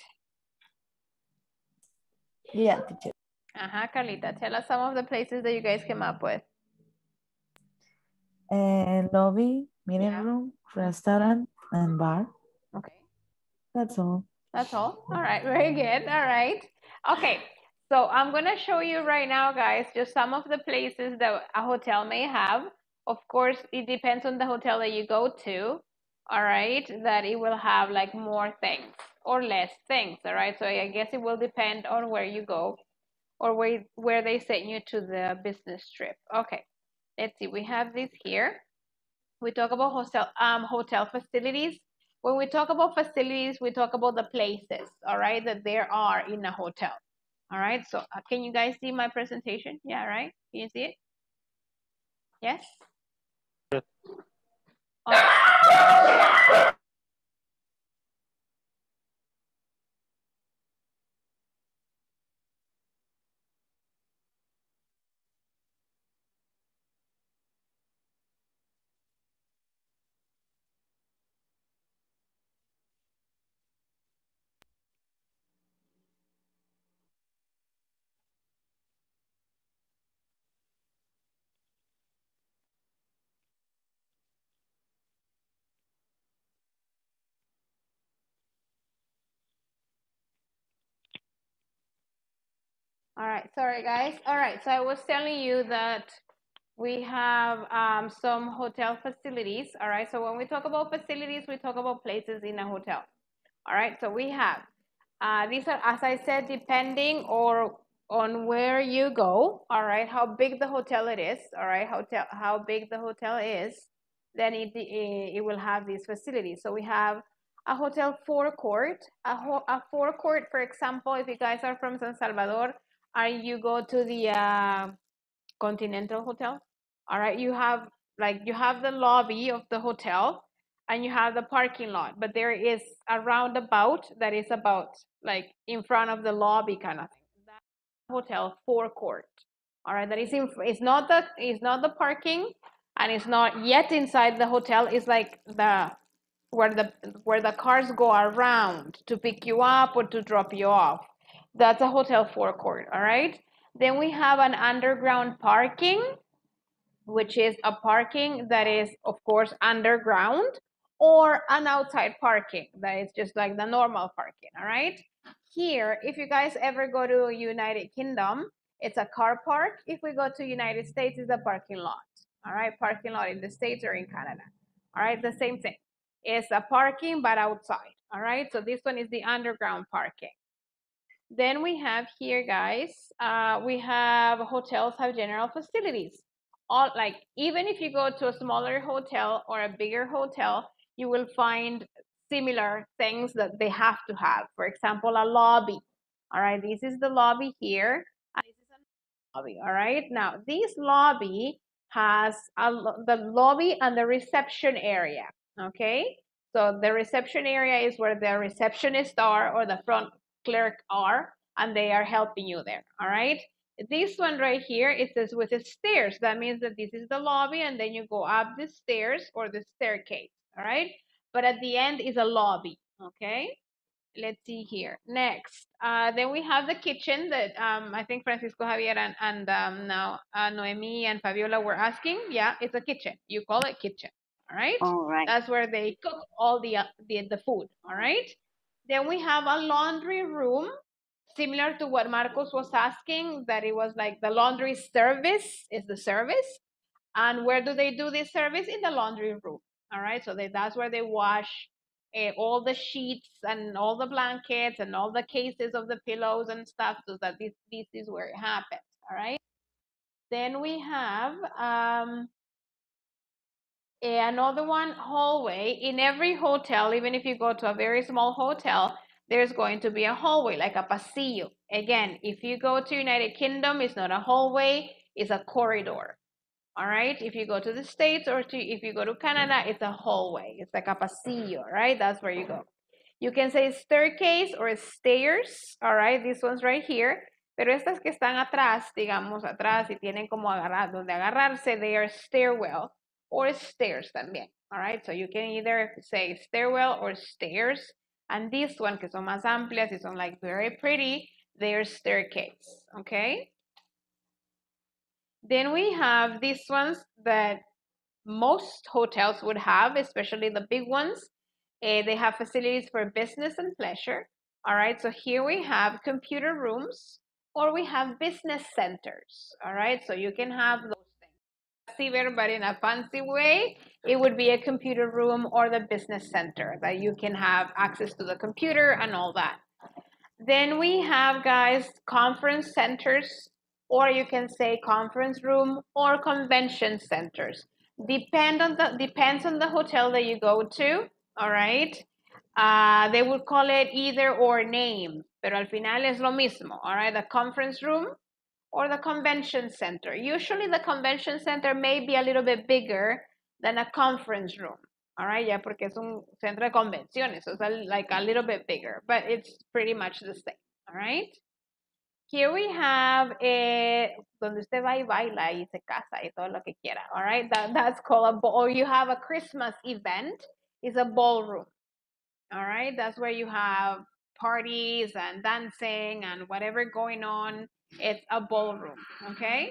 Yeah, teacher. Carlita, tell us some of the places that you guys came up with. Lobby, meeting room, restaurant, and bar. Okay. That's all. That's all? All right, very good. All right. Okay, so I'm going to show you right now, guys, just some of the places that a hotel may have. Of course, it depends on the hotel that you go to, all right, that it will have like more things or less things, all right? So I guess it will depend on where you go or where they send you to the business trip. Okay, let's see. We have this here. We talk about hotel facilities. When we talk about facilities, we talk about the places, all right, that there are in a hotel. All right, so can you guys see my presentation? Yeah, right? Can you see it? Yes? Yes. Okay. All right, sorry guys. All right, so I was telling you that we have some hotel facilities. All right, so when we talk about facilities, we talk about places in a hotel. All right, so we have, these are, as I said, depending on where you go, all right, how big the hotel it is, all right, how big the hotel is, then it will have these facilities. So we have a hotel forecourt, a forecourt, for example, if you guys are from San Salvador, and you go to the Continental Hotel, all right, you have the lobby of the hotel and you have the parking lot, but there is a roundabout that is about like in front of the lobby kind of thing. That hotel forecourt, all right, that is it's not the parking and it's not yet inside the hotel. It's like where the cars go around to pick you up or to drop you off. That's a hotel forecourt, all right? Then we have an underground parking, which is a parking that is, of course, underground, or an outside parking that is just like the normal parking, all right? Here, if you guys ever go to United Kingdom, it's a car park. If we go to United States, it's a parking lot, all right? Parking lot in the States or in Canada, all right? The same thing. It's a parking, but outside, all right? So this one is the underground parking. Then we have here, guys, we have hotels have general facilities. All like, even if you go to a smaller hotel or a bigger hotel, you will find similar things that they have to have. For example, a lobby. All right, this is the lobby here. lobby, all right? Now, this lobby has the lobby and the reception area, okay? So the reception area is where the receptionists are or the front clerk are, and they are helping you there, all right? This one right here, it says with the stairs. That means that this is the lobby, and then you go up the stairs or the staircase, all right? But at the end is a lobby, okay? Let's see here. Next, then we have the kitchen that I think Francisco Javier and now Noemi and Fabiola were asking. Yeah, it's a kitchen. You call it kitchen. All right. All right. That's where they cook all the food. All right. Then we have a laundry room, similar to what Marcos was asking. That it was like the laundry service is the service, and where do they do this service? In the laundry room. All right. So that's where they wash all the sheets and all the blankets and all the cases of the pillows and stuff, so that this is where it happens. All right. Then we have another one, hallway. In every hotel, even if you go to a very small hotel, there's going to be a hallway, like a pasillo. Again, if you go to United Kingdom, it's not a hallway, it's a corridor. All right, if you go to the States or if you go to Canada, it's a hallway. It's like a pasillo, right? That's where you go. You can say staircase or stairs, all right? These ones right here. Pero estas que están atrás, digamos, atrás y tienen como donde agarrarse, they are stairwell or stairs también, all right? So you can either say stairwell or stairs. And this one, que son más amplias y son like very pretty, they are staircase, okay? Then we have these ones that most hotels would have, especially the big ones. They have facilities for business and pleasure. All right, so here we have computer rooms or we have business centers. All right, so you can have those things. But in a fancy way, it would be a computer room or the business center that you can have access to the computer and all that. Then we have, guys, conference centers, or you can say conference room or convention centers. Depends on the hotel that you go to, all right? They would call it either or name, pero al final es lo mismo, all right? The conference room or the convention center. Usually the convention center may be a little bit bigger than a conference room. All right, yeah, porque es un centro de convenciones, so it's like a little bit bigger, but it's pretty much the same. All right. Here we have donde usted va y baila y se casa y todo lo que quiera. All right, that's called a ball. Or you have a Christmas event, it's a ballroom. All right, that's where you have parties and dancing and whatever going on. It's a ballroom. Okay.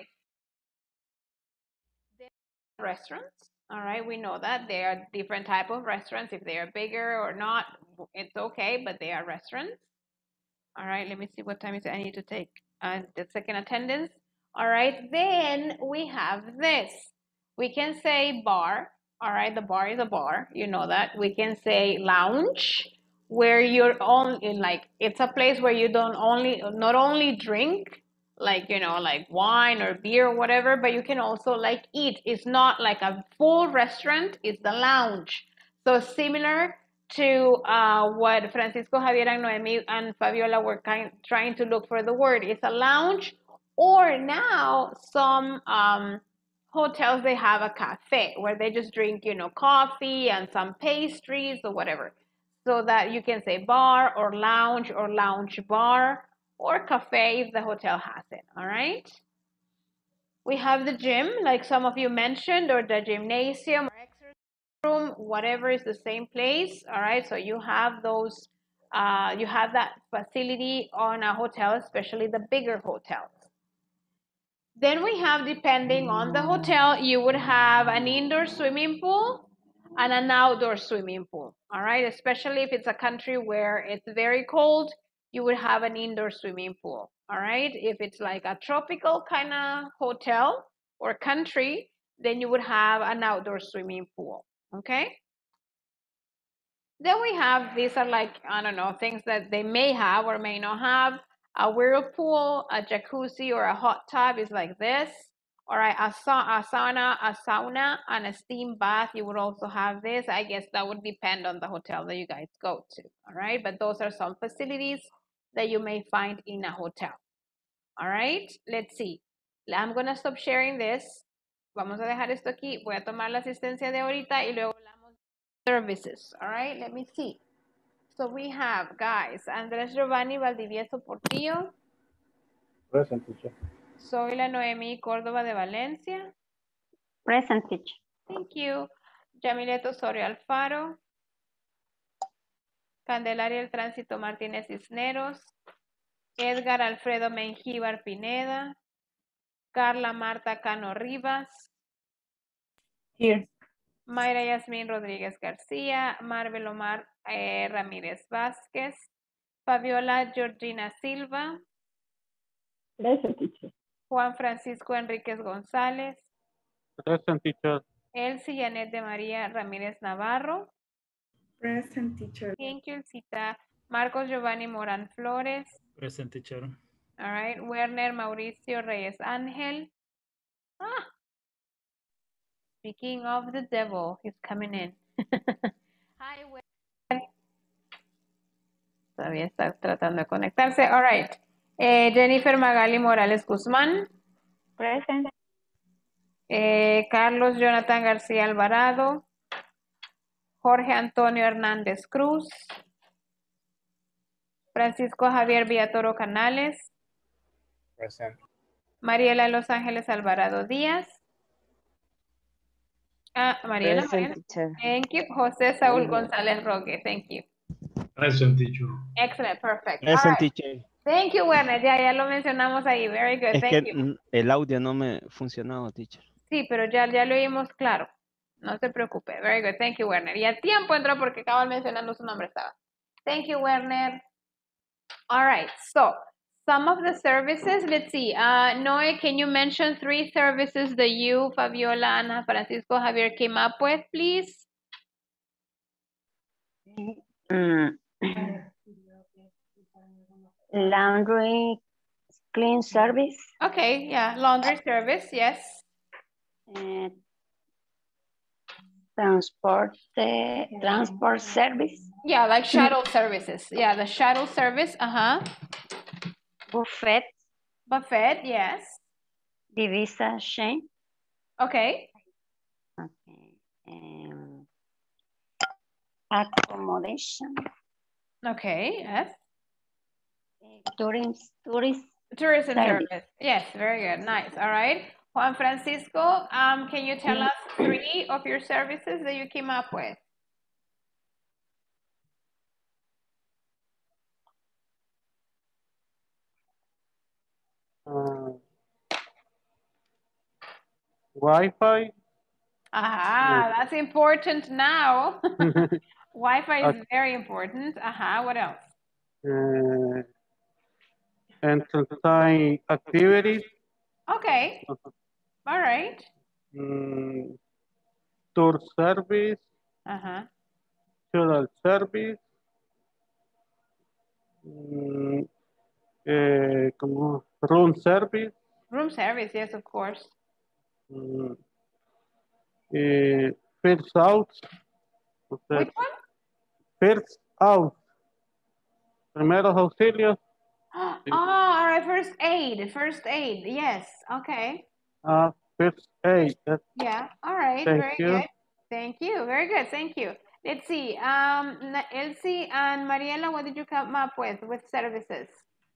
Then restaurants. All right, we know that there are different type of restaurants. If they are bigger or not, it's okay, but they are restaurants. All right, let me see what time is it. I need to take the second attendance. All right, then we have this. We can say bar. All right, the bar is a bar. You know that. We can say lounge, where you're only like, it's a place where you not only drink, like, you know, like wine or beer or whatever, but you can also like eat. It's not like a full restaurant, it's the lounge. So similar to what Francisco, Javier, and Noemi and Fabiola were trying to look for the word. It's a lounge, or now some hotels, they have a cafe where they just drink, you know, coffee and some pastries or whatever. So that you can say bar or lounge bar, or cafe if the hotel has it, all right? We have the gym, like some of you mentioned, or the gymnasium, or exercise room, whatever is the same place, all right? So you have those, you have that facility on a hotel, especially the bigger hotels. Then we have, depending on the hotel, you would have an indoor swimming pool and an outdoor swimming pool, all right? Especially if it's a country where it's very cold, you would have an indoor swimming pool, all right? If it's like a tropical kind of hotel or country, then you would have an outdoor swimming pool, okay? Then we have, these are like, I don't know, things that they may have or may not have. A whirlpool, a jacuzzi, or a hot tub is like this. All right, a sauna, and a steam bath, you would also have this. I guess that would depend on the hotel that you guys go to, all right? But those are some facilities that you may find in a hotel. All right, let's see. I'm gonna stop sharing this. Vamos a dejar esto aquí. Voy a tomar la asistencia de ahorita y luego hablamos de services. All right, let me see. So we have, guys, Andrés Giovanni Valdivieso Portillo. Present, teacher. Zoila Noemí Córdoba de Valencia. Present, teacher. Thank you. Yamilet Osorio Alfaro. Candelaria El Tránsito Martínez Cisneros. Edgar Alfredo Mengíbar Pineda. Carla Marta Cano Rivas. Here. Mayra Yasmín Rodríguez García. Marvel Omar Ramírez Vázquez. Fabiola Georgina Silva. Present, teacher. Juan Francisco Enríquez González. Present, teacher. Elsie Janet de María Ramírez Navarro. Present, teacher. Thank you, Elcita. Marcos Giovanni Morán Flores. Present, teacher. All right. Werner Mauricio Reyes Ángel. Ah. Speaking of the devil, he's coming in. Hi, Werner. Todavía está tratando de conectarse. All right. Jennifer Magali Morales Guzmán. Present. Carlos Jonathan García Alvarado. Jorge Antonio Hernández Cruz. Francisco Javier Villatoro Canales. Present. Mariela de Los Ángeles Alvarado Díaz. Mariela. Present, teacher. Thank you. José Saúl González Roque. Thank you. Present, teacher. Excellent. Perfect. All Present, right. teacher. Thank you, Werner. Ya lo mencionamos ahí. Very good. Es Thank que you. el audio no me funcionaba, teacher. Sí, pero ya lo oímos claro. No se preocupe. Very good. Thank you, Werner. Y a tiempo entró porque acaban mencionando su nombre estaba. Thank you, Werner. All right. So, some of the services, let's see. Noe, can you mention 3 services that you, Fabiola, Ana, Francisco, Javier came up with, please? Laundry clean service. Okay, yeah. Laundry service, yes. Transport service. Yeah, like shuttle services. Yeah, the shuttle service. Buffet. Buffet, yes. Divisa chain. Okay. Okay. Accommodation. Okay, yes. Tourism Tourism service. service. Yes, very good. Nice. All right. Juan Francisco, can you tell us 3 of your services that you came up with? Wi-Fi. That's important now. Wi-Fi is very important. What else? Entertain activities. Okay. All right. Tour service. Shuttle service. Room service. Room service, yes, of course. First out. Which one? First out. Primeros auxilios. All right, first aid. First aid, yes. Okay. First aid. Yeah, all right, Thank very you. good. Thank you, very good, thank you. Let's see, Elsie and Mariela, what did you come up with services?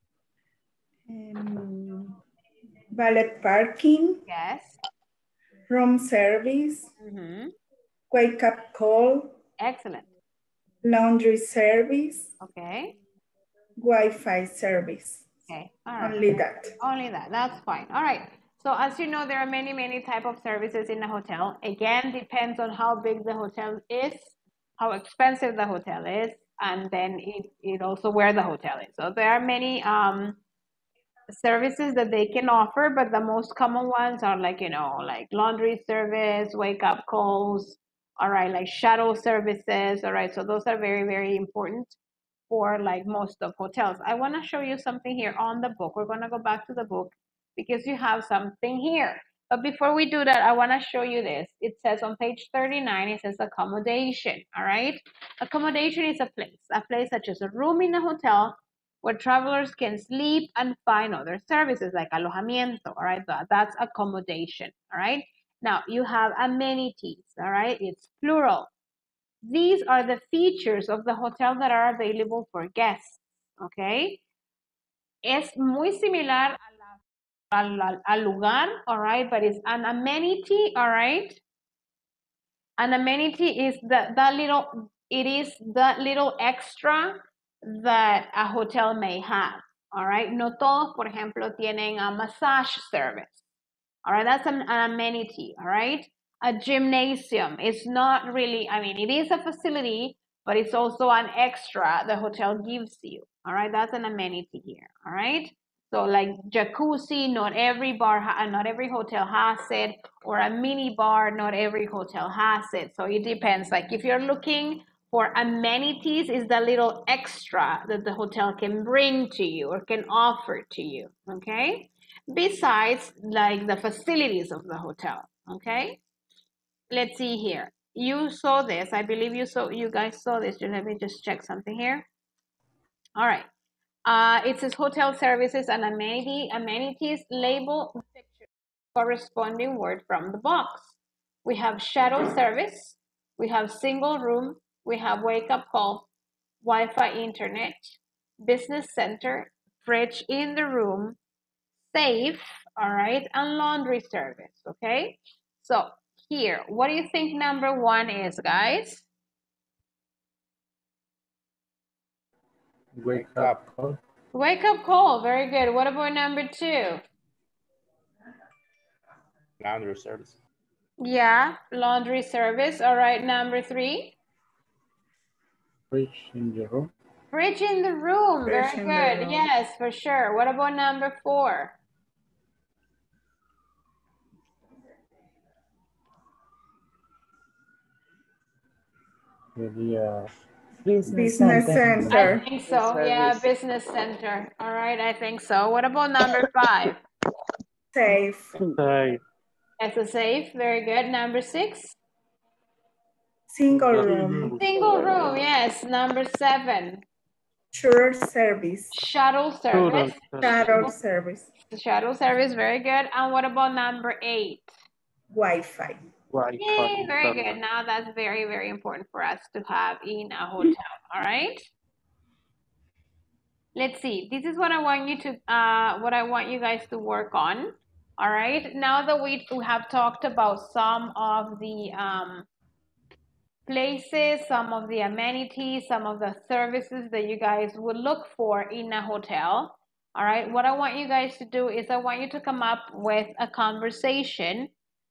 Valet parking. Yes. Room service. Wake up call. Excellent. Laundry service. Okay. Wi-Fi service. Okay, all right. Only that. Only that, that's fine. All right. So as you know, there are many, many type of services in a hotel. Again, depends on how big the hotel is, how expensive the hotel is, and then it also where the hotel is. So there are many services that they can offer, but the most common ones are like, like laundry service, wake up calls, all right, like shuttle services, all right. So those are very, very important for like most of hotels. I want to show you something here on the book. We're going to go back to the book because you have something here. But before we do that, I want to show you this. It says on page 39, it says accommodation, all right? Accommodation is a place such as a room in a hotel where travelers can sleep and find other services like alojamiento, all right? That's accommodation, all right? Now, you have amenities, all right? It's plural. These are the features of the hotel that are available for guests, okay? Es muy similar al lugar, all right? But it's an amenity, all right? An amenity is it is the little extra that a hotel may have, all right? No todos, por ejemplo, tienen a massage service, all right? That's an amenity, all right? A gymnasium is not really, I mean, it is a facility, but it's also an extra the hotel gives you, all right? That's an amenity here, all right? So like jacuzzi, not every bar, not every hotel has it, or a mini bar, not every hotel has it. So it depends. Like if you're looking for amenities, is the little extra that the hotel can bring to you or can offer to you, okay? Besides like the facilities of the hotel, okay? Let's see here. You saw this. I believe you guys saw this. Let me just check something here. All right. It says hotel services and amenities label the picture, corresponding word from the box. We have shuttle service, we have single room, we have wake up call, Wi-Fi internet, business center, fridge in the room, safe, all right, and laundry service, okay? So here, what do you think number 1 is, guys? Wake up call. Wake up call, very good. What about number 2? Laundry service. Yeah, laundry service. All right, number 3. Fridge in the room. Fridge in the room, very good. Yes, for sure. What about number 4? Business center. I think so, yeah, business center. All right, I think so. What about number 5? Safe. That's a safe, very good. Number 6? Single room. Single room, yes. Number 7? Shuttle service. Shuttle service. Shuttle service. Shuttle service, very good. And what about number 8? Wi-Fi. Yay, very good. Now that's very, very important for us to have in a hotel. All right. Let's see. This is what I want you to, what I want you guys to work on. All right. Now that we have talked about some of the places, some of the amenities, some of the services that you guys would look for in a hotel. All right. What I want you guys to do is I want you to come up with a conversation.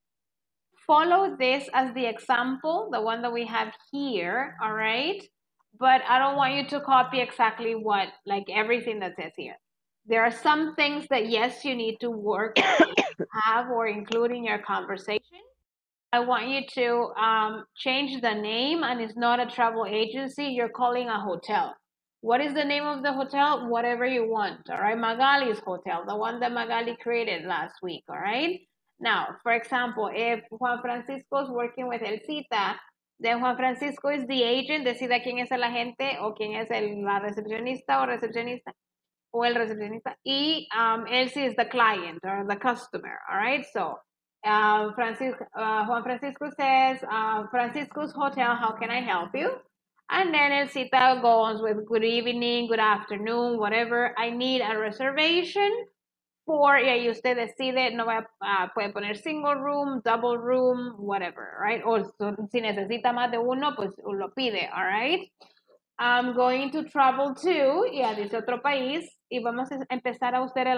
Follow this as the example, the one that we have here, all right? But I don't want you to copy exactly what, like everything that says here. There are some things that, yes, you need to work, have or include in your conversation. I want you to change the name, and it's not a travel agency, you're calling a hotel. What is the name of the hotel? Whatever you want, all right? Magali's Hotel, the one that Magali created last week, all right? Now, for example, if Juan Francisco is working with Elcita, then Juan Francisco is the agent, decida quién es el agente o quién es la recepcionista o recepcionista o el recepcionista, y Elsie is the client or the customer, all right? So Juan Francisco says, Francisco's Hotel, how can I help you? And then Elcita goes with good evening, good afternoon, whatever. I need a reservation. Y ahí usted decide, no puede poner single room, double room, whatever, right? O si necesita más de uno, pues lo pide, all right? I'm going to travel to, ya dice otro país, y vamos a empezar a usar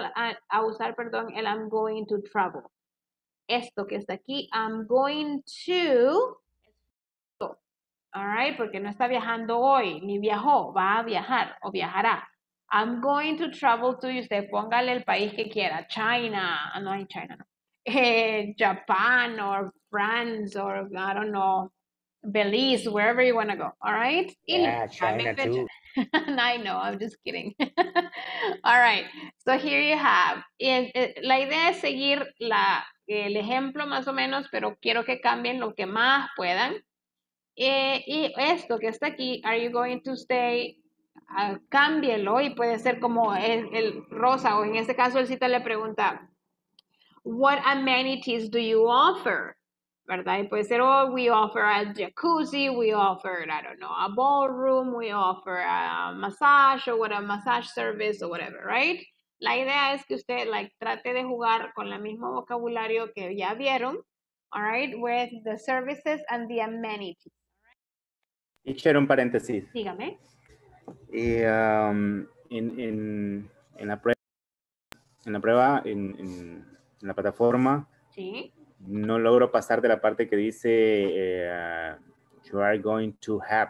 el I'm going to travel. Esto que está aquí, I'm going to, all right? Porque no está viajando hoy, ni viajó, va a viajar o viajará. I'm going to travel to, y usted póngale el país que quiera, China, no hay China, no. Japan or France or I don't know, Belize, wherever you want to go, all right? Yeah, China too. I know, I'm just kidding. All right, so here you have, la idea es seguir el ejemplo más o menos, pero quiero que cambien lo que más puedan. Y esto que está aquí, are you going to stay cámbielo y puede ser como el Rosa, o en este caso el cita le pregunta, what amenities do you offer? ¿Verdad? Y puede ser, oh, we offer a jacuzzi, we offer, I don't know, a ballroom, we offer a massage, or what a massage service, or whatever, right? La idea es que usted, trate de jugar con el mismo vocabulario que ya vieron, all right, with the services and the amenities. Teacher, un paréntesis. Dígame. En la prueba, en la plataforma, Sí. no logro pasar de la parte que dice you are going to have.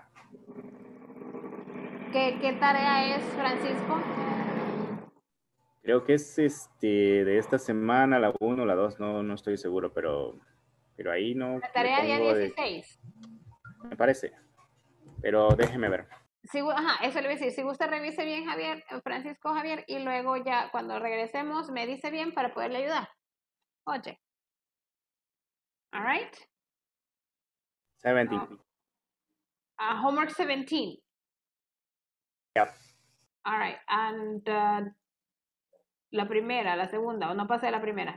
¿Qué tarea es, Francisco? Creo que es de esta semana, la 1, la 2, no estoy seguro, pero ahí no. La tarea día 16. Me parece, pero déjeme ver. Sí, ajá, eso le voy a decir. Si usted revise bien, Francisco Javier, y luego ya cuando regresemos me dice bien para poderle ayudar. Oye. All right. 17. Homework 17. Yep. All right. And la primera, la segunda, o no pasé la primera.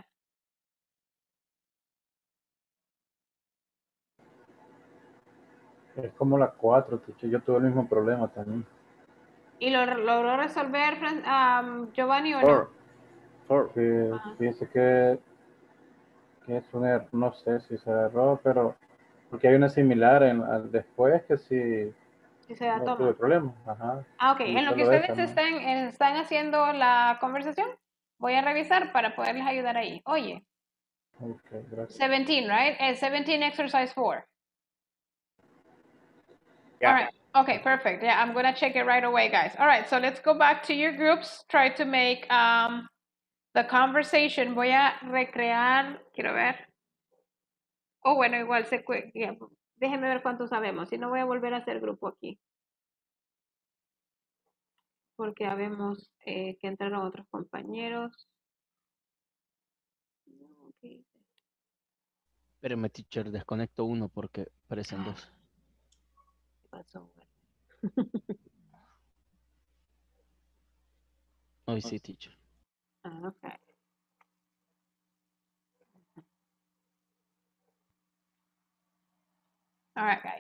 Es como la 4, teacher. Yo tuve el mismo problema también. ¿Y lo logró resolver Giovanni o no? 4. Fíjese que es un error, no sé si será error, pero porque hay una similar después que sí, se da no toma. tuve problemas. Ajá. Ok, en lo que solo ustedes esa, ¿no? están haciendo la conversación, voy a revisar para poderles ayudar ahí. Oye. Okay, gracias. 17, right? 17 exercise 4. Yeah. All right. Okay, perfect. Yeah, I'm going to check it right away, guys. All right, so let's go back to your groups. Try to make the conversation. Voy a recrear, quiero ver. Oh, bueno, igual déjenme ver cuántos sabemos. Si no, voy a volver a hacer grupo aquí. Porque habemos que entraron otros compañeros. Okay. Espérame, teacher, desconecto uno porque parecen dos. ¿Qué pasó? Hoy sí, teacher. Okay. All right, guys.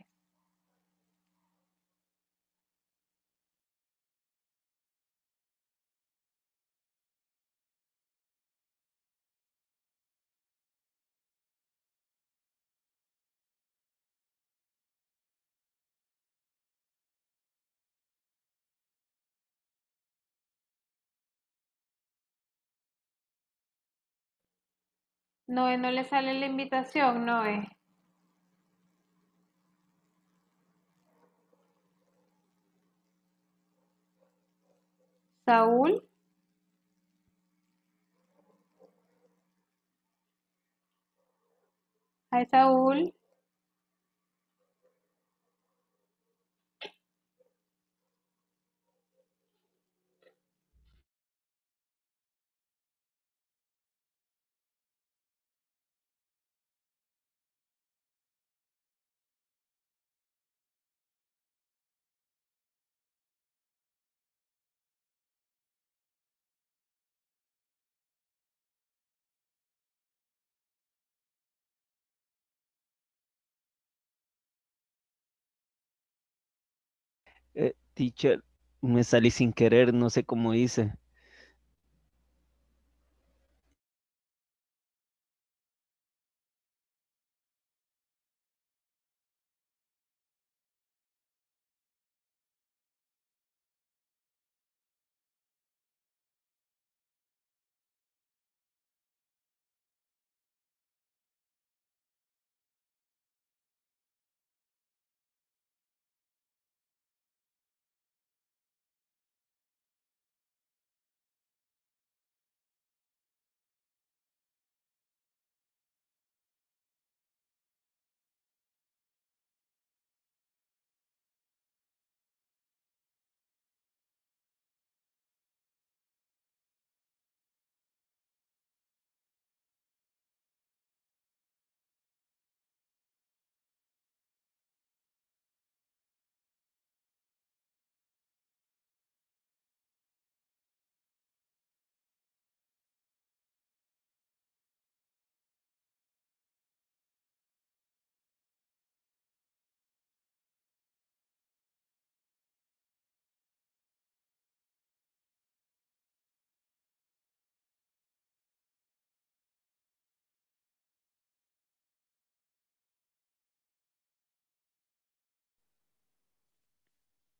No, no le sale la invitación, no es. Saúl. Hi, Saúl. Teacher, me salí sin querer, no sé cómo hice.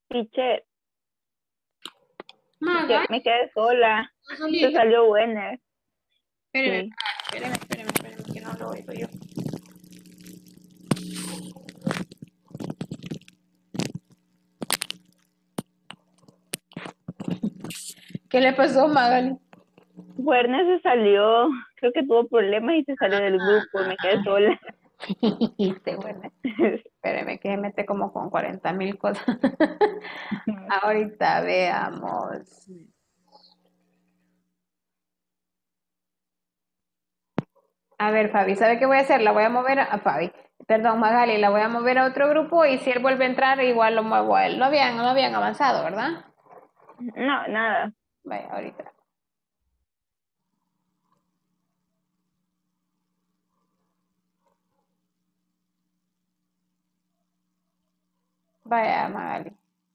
Teacher, Magali, me quedé sola. ¿estás Se solita? salió Werner. Espéreme, Sí. espéreme, que no lo oigo yo. ¿Qué le pasó, Magali? Werner se salió. Creo que tuvo problemas y se salió del grupo. Me quedé sola. Bueno, espéreme que se mete como con 40,000 cosas. Ahorita veamos. A ver, Fabi, ¿sabe qué voy a hacer? La voy a mover a Fabi. Perdón, Magali, la voy a mover a otro grupo y si él vuelve a entrar, igual lo muevo a él. No habían avanzado, ¿verdad? No, nada. Vaya, ahorita. Vaya, Magali.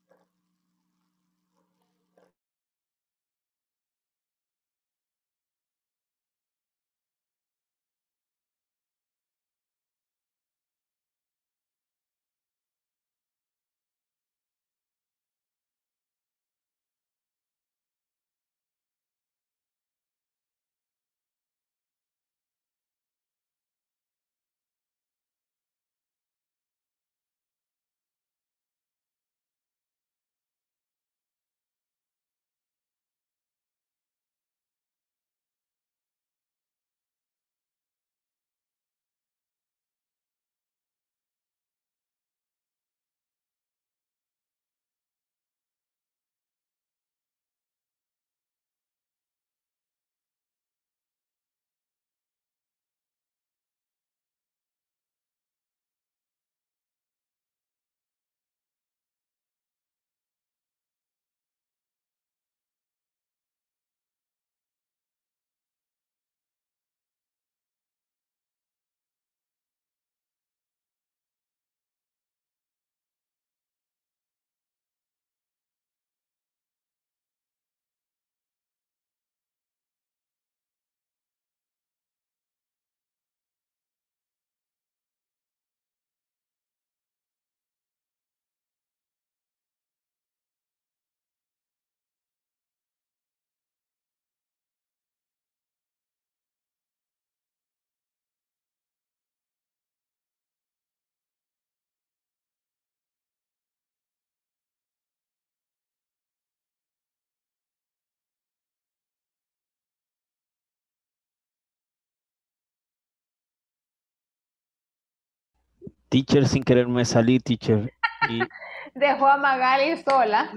Teacher, sin querer me salí, teacher. Y Dejó a Magali sola.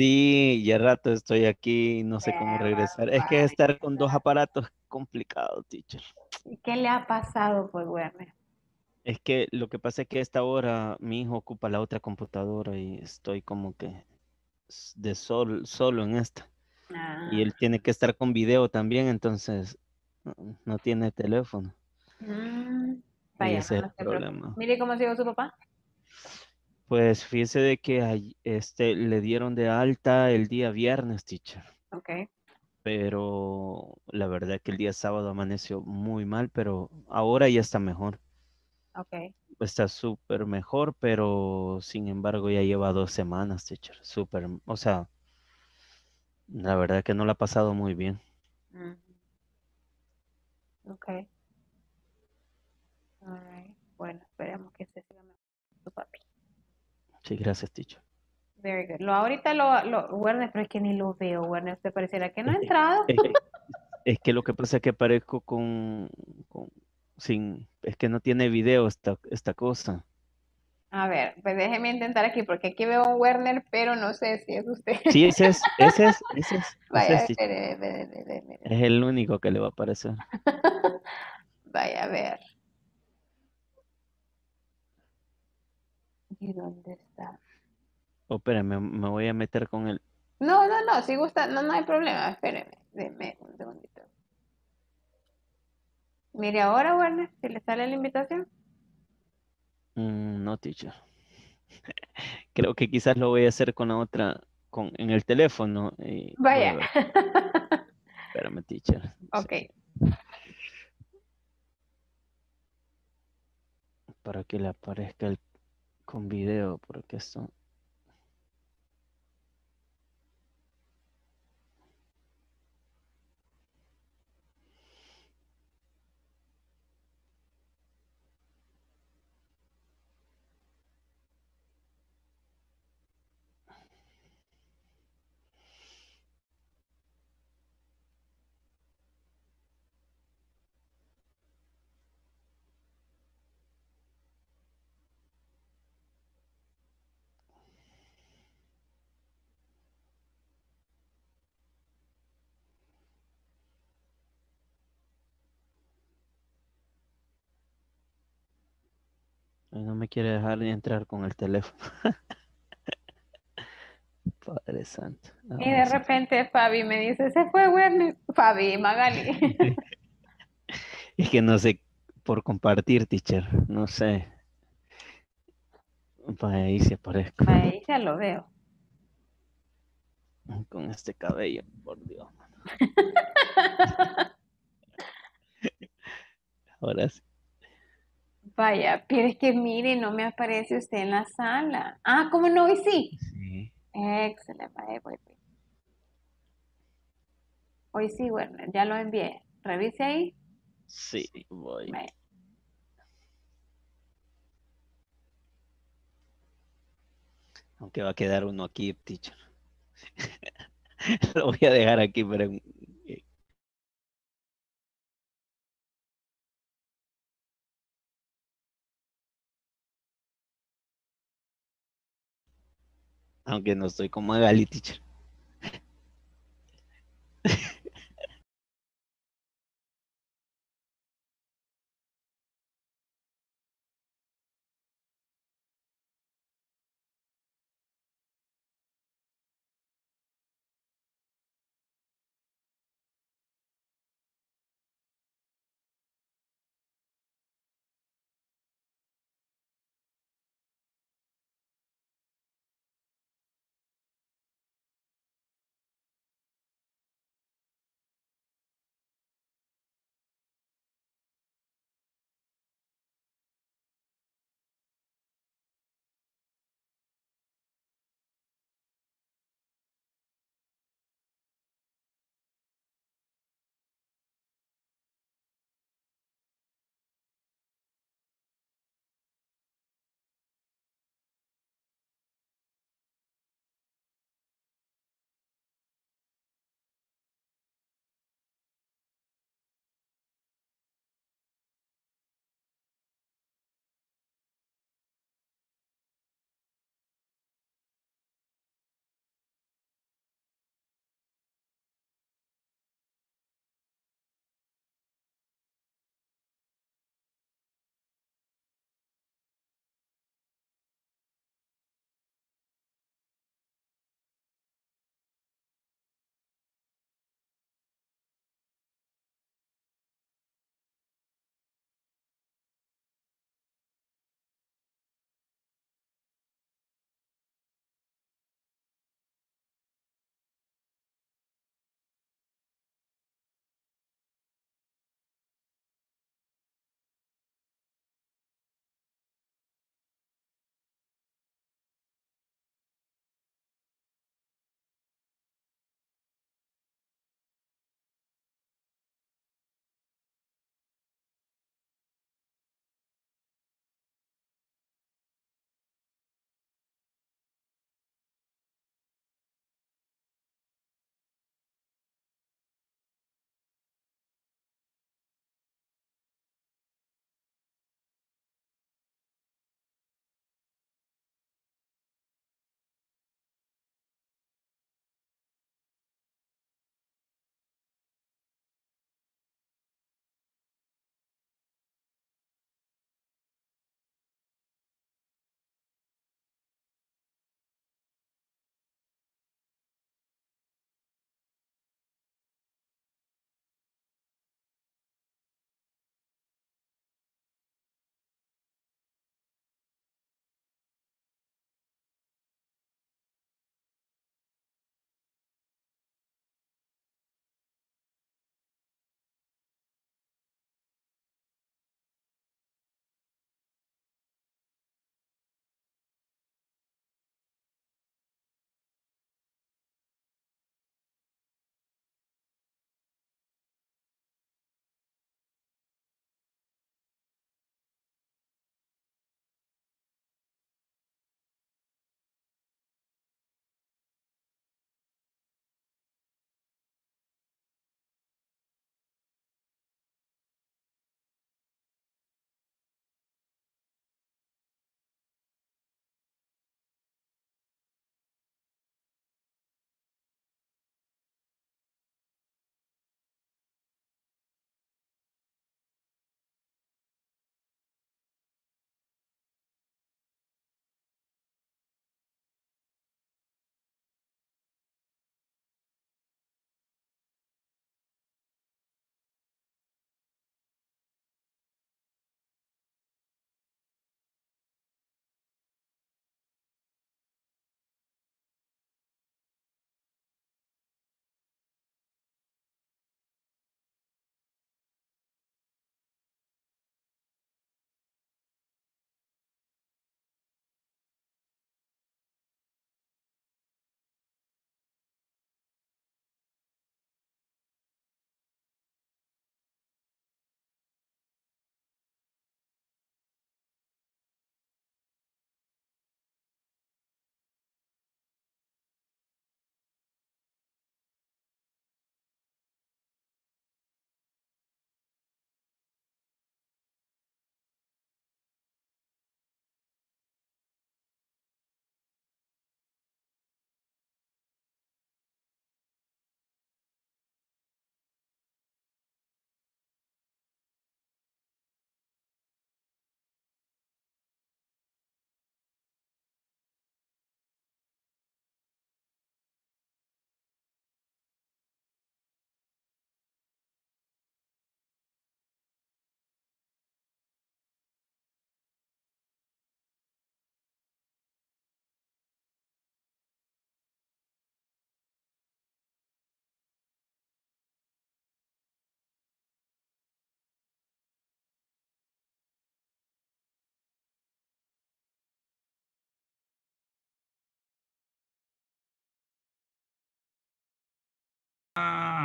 sí, ya rato estoy aquí, no sé cómo regresar. Es que estar con dos aparatos es complicado, teacher. ¿Qué le ha pasado, pues, Werner? Es que lo que pasa es que a esta hora mi hijo ocupa la otra computadora y estoy como que solo en esta. Y él tiene que estar con video también, entonces no tiene teléfono. Y Vaya, ese es no el se preocupe. problema. Mire cómo llegó su papá. Pues fíjese de que le dieron de alta el día viernes, teacher. Ok. Pero la verdad que el día sábado amaneció muy mal, pero ahora ya está mejor. Ok. Está súper mejor, pero sin embargo ya lleva 2 semanas, teacher. Súper, o sea, la verdad que no la ha pasado muy bien. Ok. Alright. Bueno, esperemos que se siga mejor su papi. Sí, gracias, teacher. Very good. Ahorita Werner, pero es que ni lo veo, Werner. Usted pareciera que no ha entrado. Es que lo que pasa es que aparezco es que no tiene video esta cosa. A ver, pues déjeme intentar aquí, porque aquí veo a un Werner, pero no sé si es usted. Sí, ese es, Vaya, teacher. espere. Es el único que le va a aparecer. Vaya, a ver. ¿Y dónde está? Oh, espérame, me voy a meter con él. No, si gusta, no hay problema, espéreme, deme un segundito. Mire ahora, Werner, si le sale la invitación. No, teacher. Creo que quizás lo voy a hacer con la otra, en el teléfono. Y voy a Vaya. ver. Espérame, teacher. Ok. Para que le aparezca con video, porque esto. No me quiere dejar ni entrar con el teléfono. Padre Santo. Y de repente Fabi me dice, se fue Werner. Fabi, Magali. Es que no sé, por compartir, teacher, no sé. Para ahí se aparezco. Ahí ya lo veo. Con este cabello, por Dios. Ahora sí. Vaya, pero es que mire, no me aparece usted en la sala. Ah, ¿cómo no? Hoy sí. Sí. Excelente, voy. Hoy sí, bueno, ya lo envié. Revise ahí. Sí, voy. Vaya. Aunque va a quedar uno aquí, teacher. Lo voy a dejar aquí, pero aunque no estoy como Magali, teacher.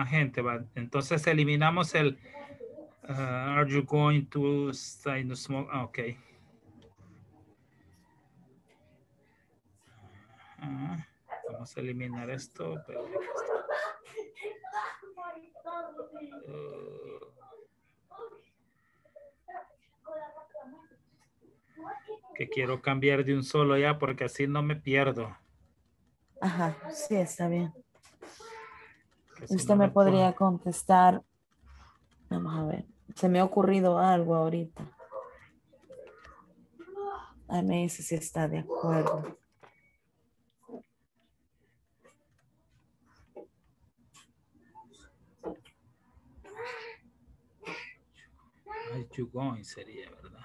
más gente. Va. Entonces eliminamos el are you going to stay in the smoke? Ah, ok. Vamos a eliminar esto. Pero que quiero cambiar de un solo ya porque así no me pierdo. Ajá, sí, está bien. Si Usted no me lo podría puedo. contestar. Vamos a ver. Se me ha ocurrido algo ahorita. Ay, me dice si está de acuerdo. Ay, you going sería, ¿verdad?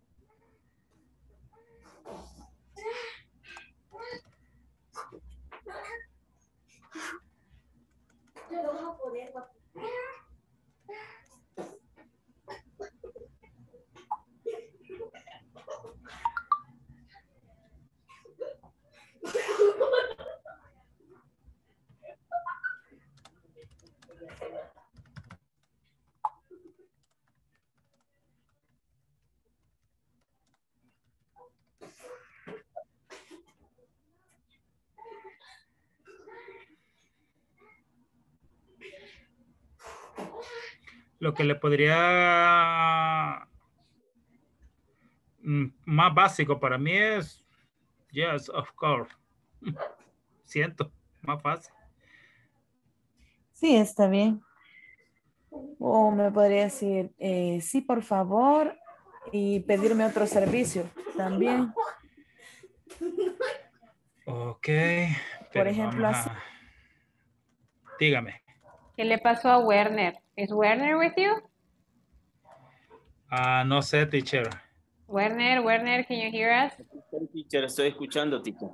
Lo que le podría más básico para mí es yes, of course. Siento, más fácil. Sí, está bien. O me podría decir, sí, por favor, y pedirme otro servicio también. Ok. Por Pero ejemplo, vamos así. a... Dígame. ¿Qué le pasó a Werner? ¿Es Werner with you? No sé, teacher. Werner, can you hear us? Teacher, estoy escuchando, teacher.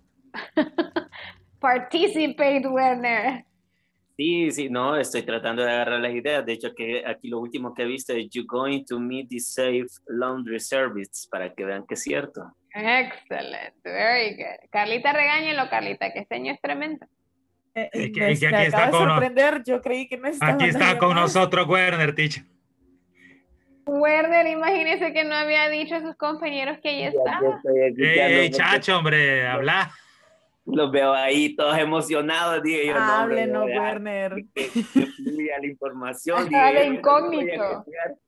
Participate, Werner. Sí, no, estoy tratando de agarrar las ideas. De hecho, que aquí lo último que he visto es you going to meet the safe laundry service, para que vean que es cierto. Excellent, very good. Carlita, regáñelo, Carlita, que este año es tremendo. Que Me aquí acaba está de con, sorprender, yo creí que no estaba. aquí está con nosotros Werner, teacher. Werner, imagínese que no había dicho a sus compañeros que ahí estaba. Ey, chacho, hombre, habla. Los veo ahí todos emocionados, dije yo, no, hombre, Háblenos, voy a dejar Werner. que fluya la información. Estaba de Dije, incógnito.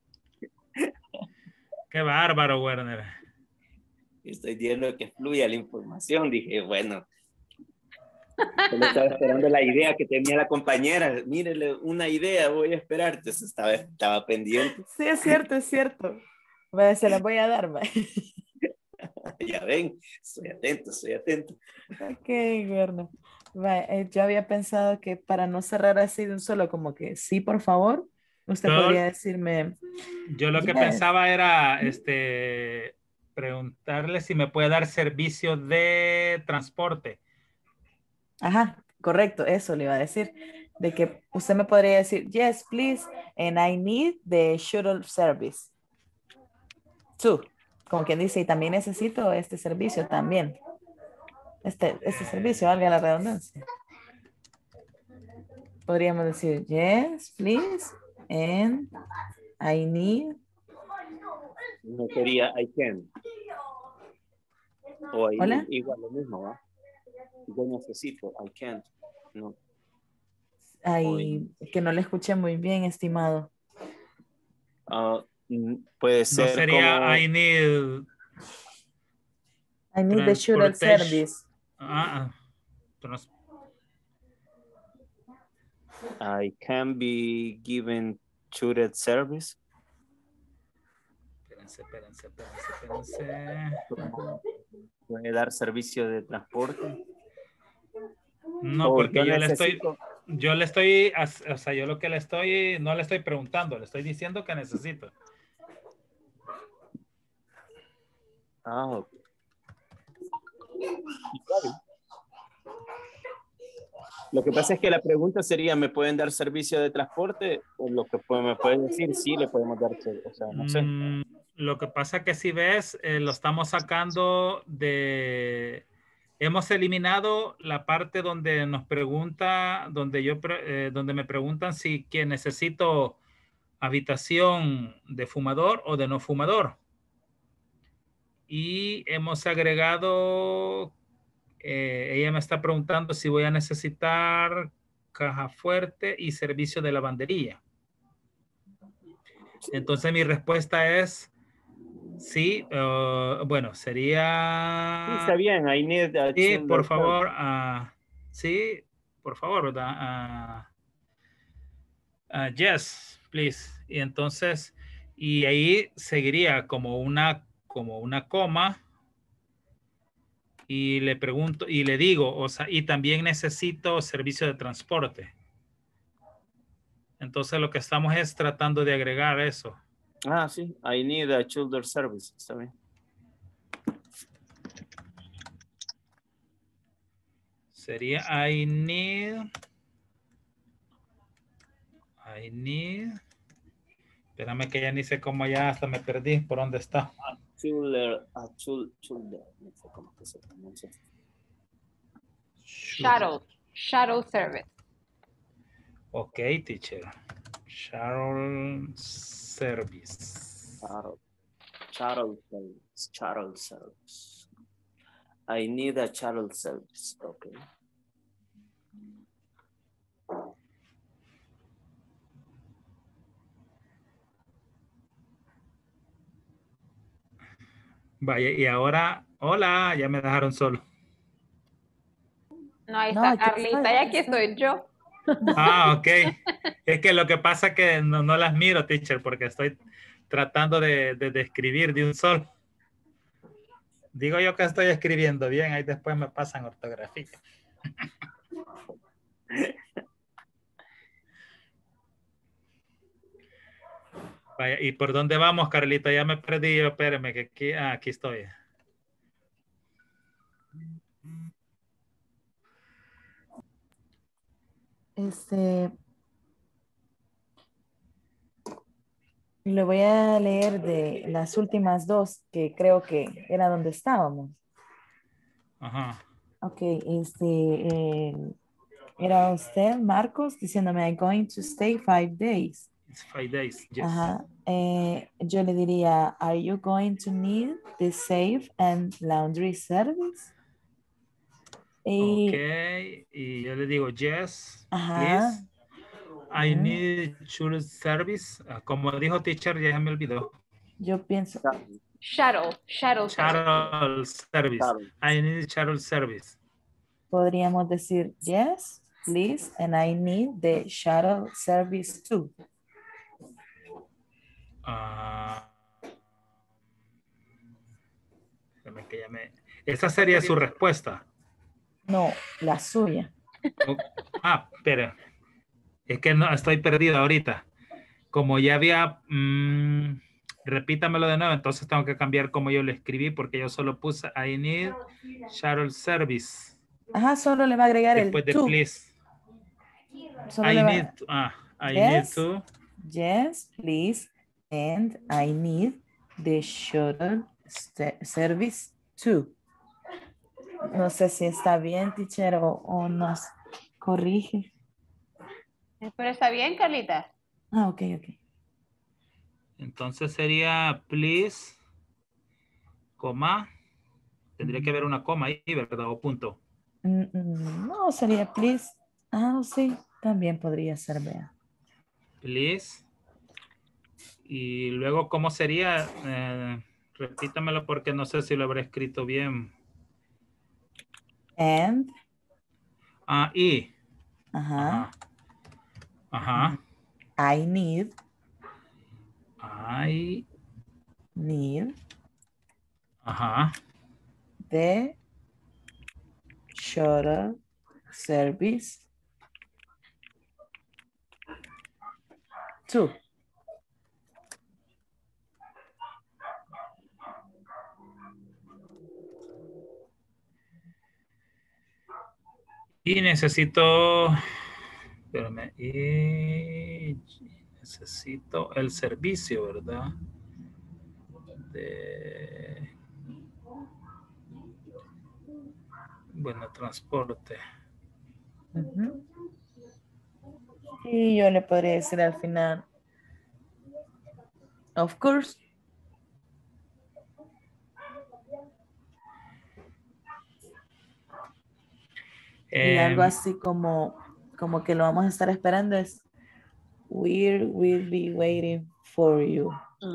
Qué bárbaro, Werner. Estoy viendo que fluya la información, dije, bueno. Solo estaba esperando la idea que tenía la compañera. Mírele, una idea, voy a esperar. Entonces estaba pendiente. Sí, es cierto, es cierto. Bueno, se las voy a dar. Ya ven, estoy atento. Ok, Werner. Yo había pensado que para no cerrar así de un solo, como que sí, por favor, usted podría decirme. Yo lo que pensaba era preguntarle si me puede dar servicio de transporte. Ajá, correcto, eso le iba a decir. De que usted me podría decir, yes, please, and I need the shuttle service. Too. Como quien dice, y también necesito este servicio también. Este servicio, valga la redundancia. Podríamos decir, yes, please, and I need. No sería I can. O ahí, ¿Hola? igual lo mismo, ¿va? Yo necesito, I can't. No. Ay, que no le escuché muy bien, estimado. Puede ser no sería como... I need the shuttle service. I can be given shuttle service. Espérense. ¿Puede dar servicio de transporte? No, porque yo le estoy, o sea, yo lo que no le estoy preguntando, le estoy diciendo que necesito. Ok. Lo que pasa es que la pregunta sería, ¿me pueden dar servicio de transporte? O lo que me pueden decir, sí, le podemos dar, o sea, no sé. Lo que pasa es que si ves, lo estamos sacando de hemos eliminado la parte donde nos pregunta, donde me preguntan si que necesito habitación de fumador o de no fumador. Y hemos agregado, ella me está preguntando si voy a necesitar caja fuerte y servicio de lavandería. Entonces mi respuesta es sí, bueno, sería... Sí, está bien, I need a Sí, children's por favor, service. sí, por favor, ¿verdad? Yes, please. Y entonces, y ahí seguiría como una coma y le pregunto y le digo, o sea, y también necesito servicio de transporte. Entonces lo que estamos es tratando de agregar eso. Ah, sí, I need a children's service, está bien. Sería I need, espérame que ya ni sé cómo, ya hasta me perdí por dónde está. Children, no sé cómo que se pronuncia. Shuttle service. Ok, teacher. Shuttle service. Shuttle service. I need a shuttle service. Okay. Vaya, y ahora, hola, ya me dejaron solo. No, ahí está aquí Carlita, estoy, y aquí aquí estoy. estoy yo. Ah, ok. Es que lo que pasa es que no las miro, teacher, porque estoy tratando de escribir de un solo. Digo yo que estoy escribiendo bien, ahí después me pasan ortografía. Vaya, ¿y por dónde vamos, Carlita? Ya me perdí, espérame, que aquí estoy. Le voy a leer de las últimas dos que creo que era donde estábamos. Ajá. Ok, era usted, Marcos, diciéndome, I'm going to stay 5 days. It's 5 days, yes. Ajá. Yo le diría, are you going to need the safe and laundry service? Ok, y yo le digo, yes, please. I need shuttle service. Como dijo teacher, ya me olvidó. Yo pienso. Shuttle service. I need shuttle service. Podríamos decir, yes, please, and I need the shuttle service too. Esa sería su respuesta. No, la suya. Espera. Es que no, estoy perdido ahorita. Como ya había... repítamelo de nuevo, entonces tengo que cambiar como yo lo escribí porque yo solo puse I need shuttle service. Ajá, solo le va a agregar después el de to. Please. Solo I le va... need to, I need to. Yes, please. And I need the shuttle service too. No sé si está bien, teacher, o nos corrige. Pero está bien, Carlita. Ok. Entonces sería please, coma. Tendría que haber una coma ahí, ¿verdad? O punto. No, sería please. Sí, también podría ser, vea. Please. Y luego, ¿cómo sería? Repítamelo porque no sé si lo habré escrito bien. And. Y. Ajá. I need. The shuttle service too. Y necesito, espérame, y necesito el servicio, ¿verdad? Bueno, transporte. Y yo le podría decir al final, of course. Y algo así como que lo vamos a estar esperando es, we will be waiting for you.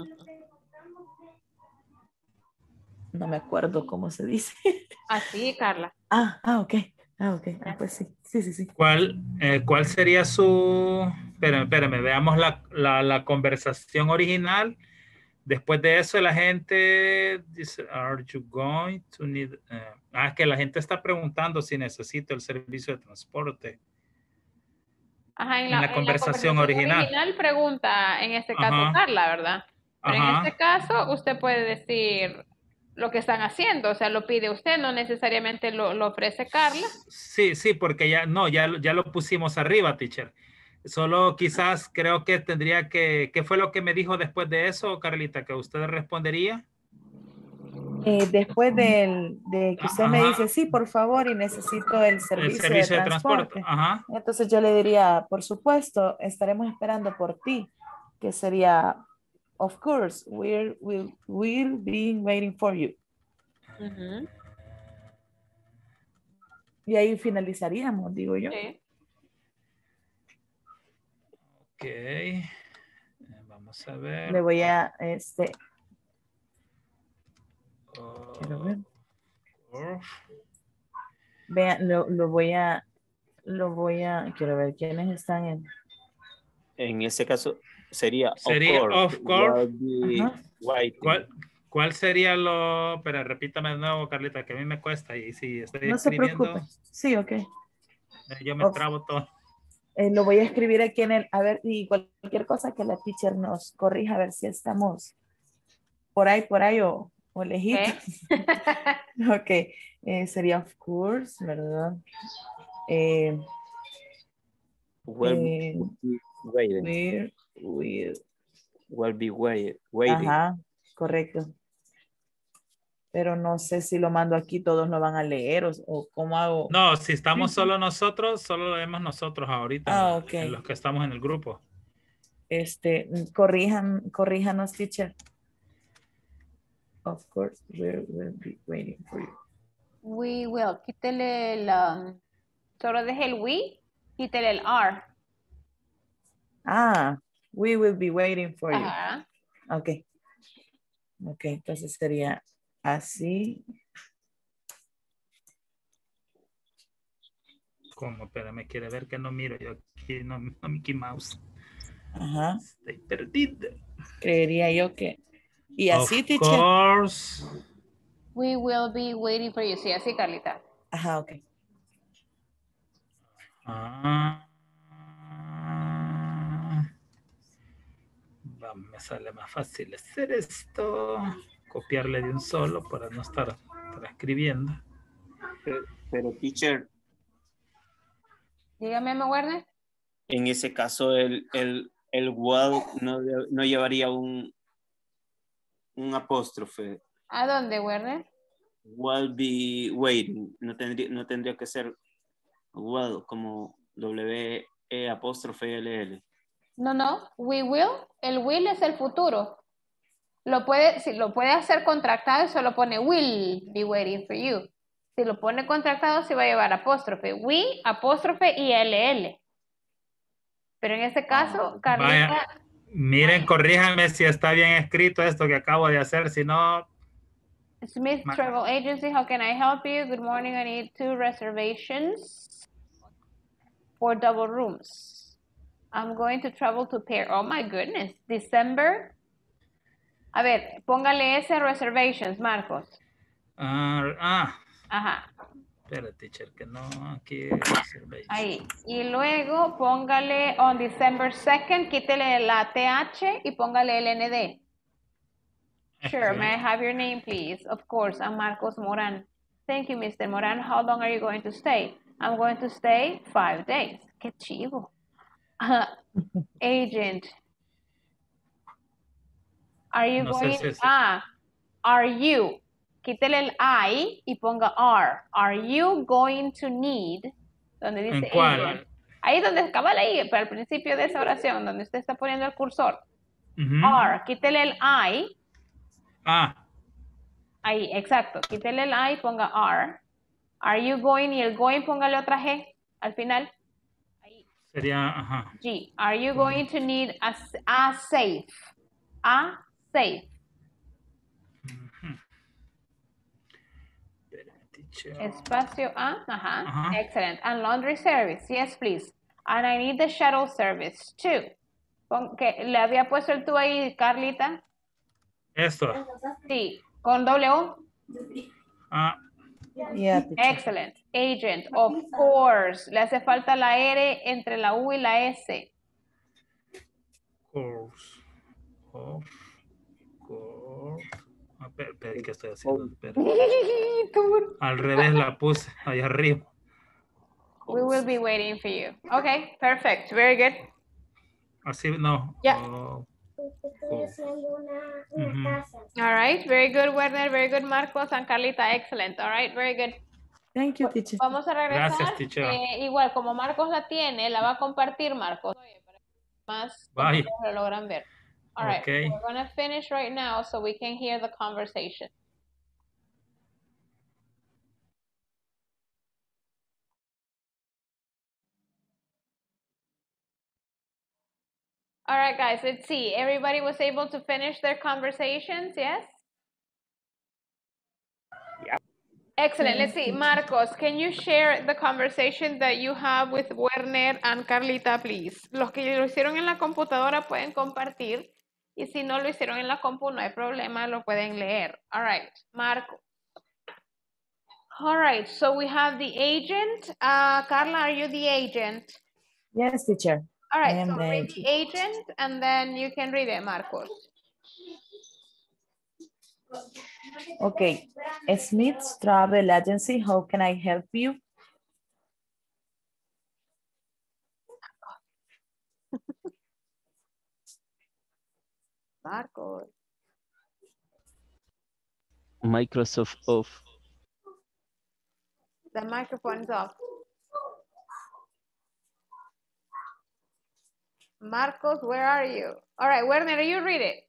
No me acuerdo cómo se dice. Así, Carla. Ok. Pues sí. Sí. ¿Cuál sería su... Espérame, veamos la conversación original. Después de eso, la gente dice, are you going to need... es que la gente está preguntando si necesito el servicio de transporte. Ajá, en la conversación original pregunta, en este caso, Carla, ¿verdad? Pero en este caso, usted puede decir lo que están haciendo, o sea, lo pide usted, no necesariamente lo ofrece Carla. Sí, porque ya lo pusimos arriba, teacher. Solo quizás creo que tendría que... ¿Qué fue lo que me dijo después de eso, Carlita? ¿Que usted respondería? Después de que usted me dice, sí, por favor, y necesito el servicio de transporte. Entonces yo le diría, por supuesto, estaremos esperando por ti, que sería, of course, we'll be waiting for you. Y ahí finalizaríamos, digo yo. Sí. Ok. Vamos a ver. Le voy a, quiero ver. Vean, lo voy a, quiero ver quiénes están en ese caso sería of course. ¿Cuál sería Pero repítame de nuevo, Carlita, que a mí me cuesta y si estoy no escribiendo. Se preocupe. Sí, ok. Yo me trabo todo. Lo voy a escribir aquí a ver, y cualquier cosa que la teacher nos corrija, a ver si estamos por ahí o lejitos. Ok, sería of course, ¿verdad? Will be waiting. Ajá, correcto. Pero no sé si lo mando aquí, todos lo van a leer o cómo hago. No, si estamos solo nosotros, solo lo vemos nosotros ahorita en los que estamos en el grupo. Corríjanos, teacher. Of course, we will be waiting for you. We will. Quítele solo deje el we, quítele el are. We will be waiting for you. Ok, entonces sería así. ¿Cómo? Espérame, quiere ver que no miro yo aquí, no Mickey Mouse. Ajá. Estoy perdido. Creería yo que... Y así, teacher. Of course. We will be waiting for you. Sí, así, Carlita. Ajá, ok. Me sale más fácil hacer esto. Copiarle de un solo para no estar transcribiendo. Pero teacher. Dígame, Werner. En ese caso, el will no llevaría un apóstrofe. ¿A dónde, Werner? Will be waiting. No tendría que ser will como W-E apóstrofe L-L. No. We will. El will es el futuro. Lo puede hacer contractado y solo pone will be waiting for you. Si lo pone contractado, se va a llevar apóstrofe. We, apóstrofe y LL. Pero en este caso, Carlita... Vaya, miren, corríjanme si está bien escrito esto que acabo de hacer, si no... Smith Travel Agency, how can I help you? Good morning, I need 2 reservations for double rooms. I'm going to travel to Paris. Oh my goodness, December. A ver, póngale ese reservations, Marcos. Ajá. Espera, teacher, que no, aquí. Ahí. Y luego póngale on December 2nd, quítele la TH y póngale el ND. Sure, may I have your name, please? Of course, I'm Marcos Moran. Thank you, Mr. Moran. How long are you going to stay? I'm going to stay 5 days. Qué chivo. Agent. Are you going? Are you? quítele el I y ponga are. Are you going to need? Donde dice ¿En cuál? agent. Ahí donde acaba ahí, para el principio de esa oración, donde usted está poniendo el cursor. Are, quítele el I. Ahí, exacto. Quítele el I y ponga are. Are you going? Y el going póngale otra G al final. Sería, ajá. G. Are you going to need a safe? A safe. Espacio A. Ajá. Excellent. And laundry service. Yes, please. And I need the shuttle service too. ¿Le había puesto el tú ahí, Carlita? Esto. Sí. ¿Con doble O? Yeah, excellent. Agent, of course. Le hace falta la R entre la U y la S. Course. Of course. Espera, ¿qué estoy haciendo? Espera. Al revés la puse, ahí arriba. We will be waiting for you. Okay, perfect. Very good. Así, no. Yeah. All right, very good, Werner. Very good, Marcos and Carlita. Excellent. All right, very good. Thank you, teacher. Vamos a regresar. Gracias, teacher. Igual, como Marcos la tiene, la va a compartir, Marcos. Más lo logran ver. All right, okay. We're going to finish right now so we can hear the conversation. All right, guys, let's see. Everybody was able to finish their conversations, yes? Yeah. Excellent. Let's see. Marcos, can you share the conversation that you have with Werner and Carlita, please? Los que lo hicieron en la computadora pueden compartir. Y si no lo hicieron en la compu, no hay problema, lo pueden leer. All right, Marco. All right, so we have the agent. Carla, are you the agent? Yes, teacher. All right, so read the agent, and then you can read it, Marcos. Okay. Smith's Travel Agency, how can I help you? Marcos. Microsoft off. The microphone's off. Marcos, where are you? All right, Werner, you read it.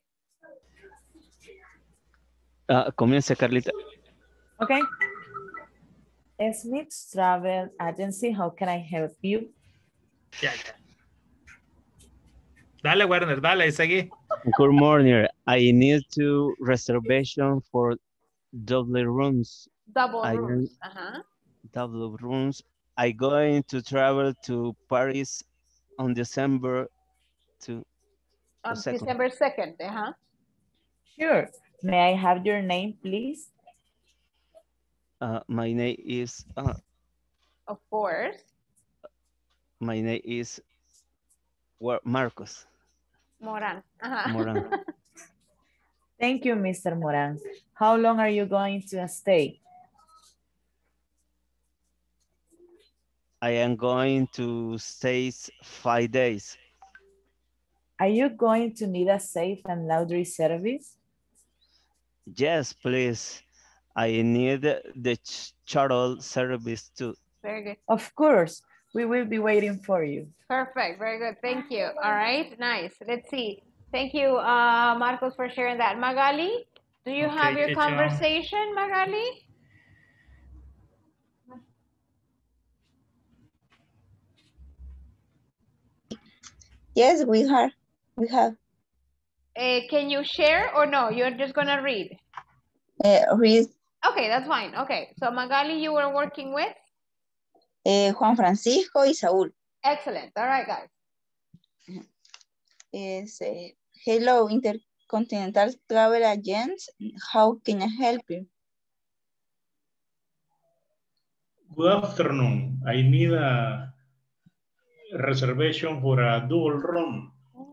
Comienza, Carlita. Okay. Smith's Travel Agency, how can I help you? Ya. Dale, Werner, dale, y seguí. Good morning. I need to reservation for double rooms. Double rooms. Double rooms. I going to travel to Paris on December December 2nd. Sure. May I have your name, please? My name is of course. My name is Marcos Moran. Moran. Thank you, Mr. Moran. How long are you going to stay? I am going to stay 5 days. Are you going to need a safe and laundry service? Yes, please. I need the shuttle service too. Very good. Of course. We will be waiting for you. Perfect. Very good. Thank you. All right. Nice. Let's see. Thank you, Marcos, for sharing that. Magali, do you have your conversation, Magali? Yes, we have. Can you share or no? You're just going to read? Read. Okay, that's fine. Okay. So Magali, you were working with? Juan Francisco y Saúl. Excellent. All right, guys. Hello, Intercontinental Travel Agents. How can I help you? Good afternoon. I need a reservation for a double room.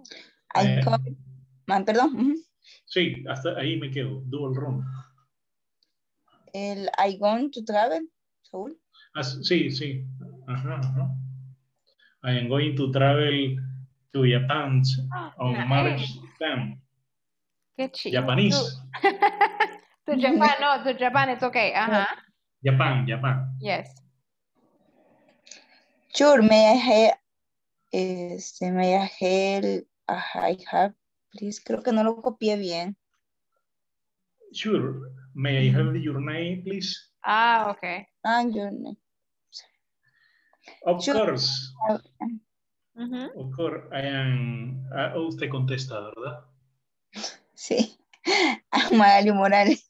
Perdón. Sí, hasta ahí me quedo. Double room. I going to travel, Saúl. Sí. I am going to travel to Japan on March 10. Qué chido. Japanese. To Japan, no, to Japan, it's okay. Japan. Yes. Sure, may I have, please, creo que no lo copié bien. Sure. May I have your name, please? Okay. Your name. Of Sure. course. Of course, usted contesta, ¿verdad? Sí. Magali Morales.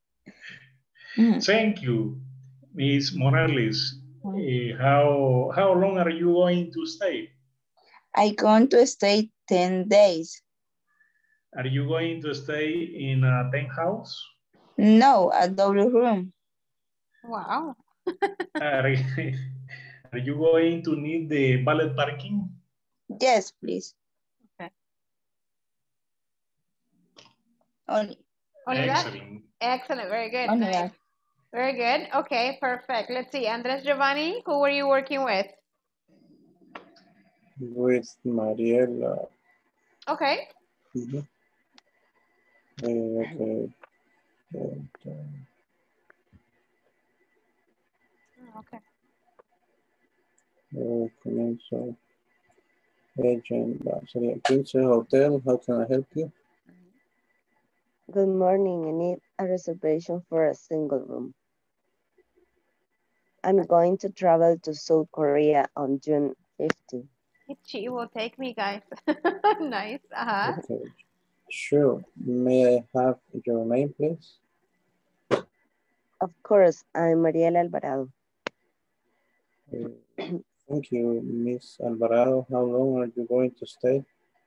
Thank you, Miss Morales. How long are you going to stay? I'm going to stay 10 days. Are you going to stay in a penthouse? No, a double room. Wow. Are you going to need the valet parking? Yes, please. Okay. Only Excellent. Excellent. Very good. Only Nice. that. Very good. Okay, perfect. Let's see. Andres Giovanni, who were you working with? With Mariela. Okay. Okay. Okay. Comienzo. Agent, sería 15 Hotel. How can I help you? Good morning. I need a reservation for a single room. I'm going to travel to South Korea on June 15. She will take me, guys. Nice. Okay. Sure. May I have your name, please? Of course, I'm Mariela Alvarado. Thank you, Miss Alvarado. How long are you going to stay?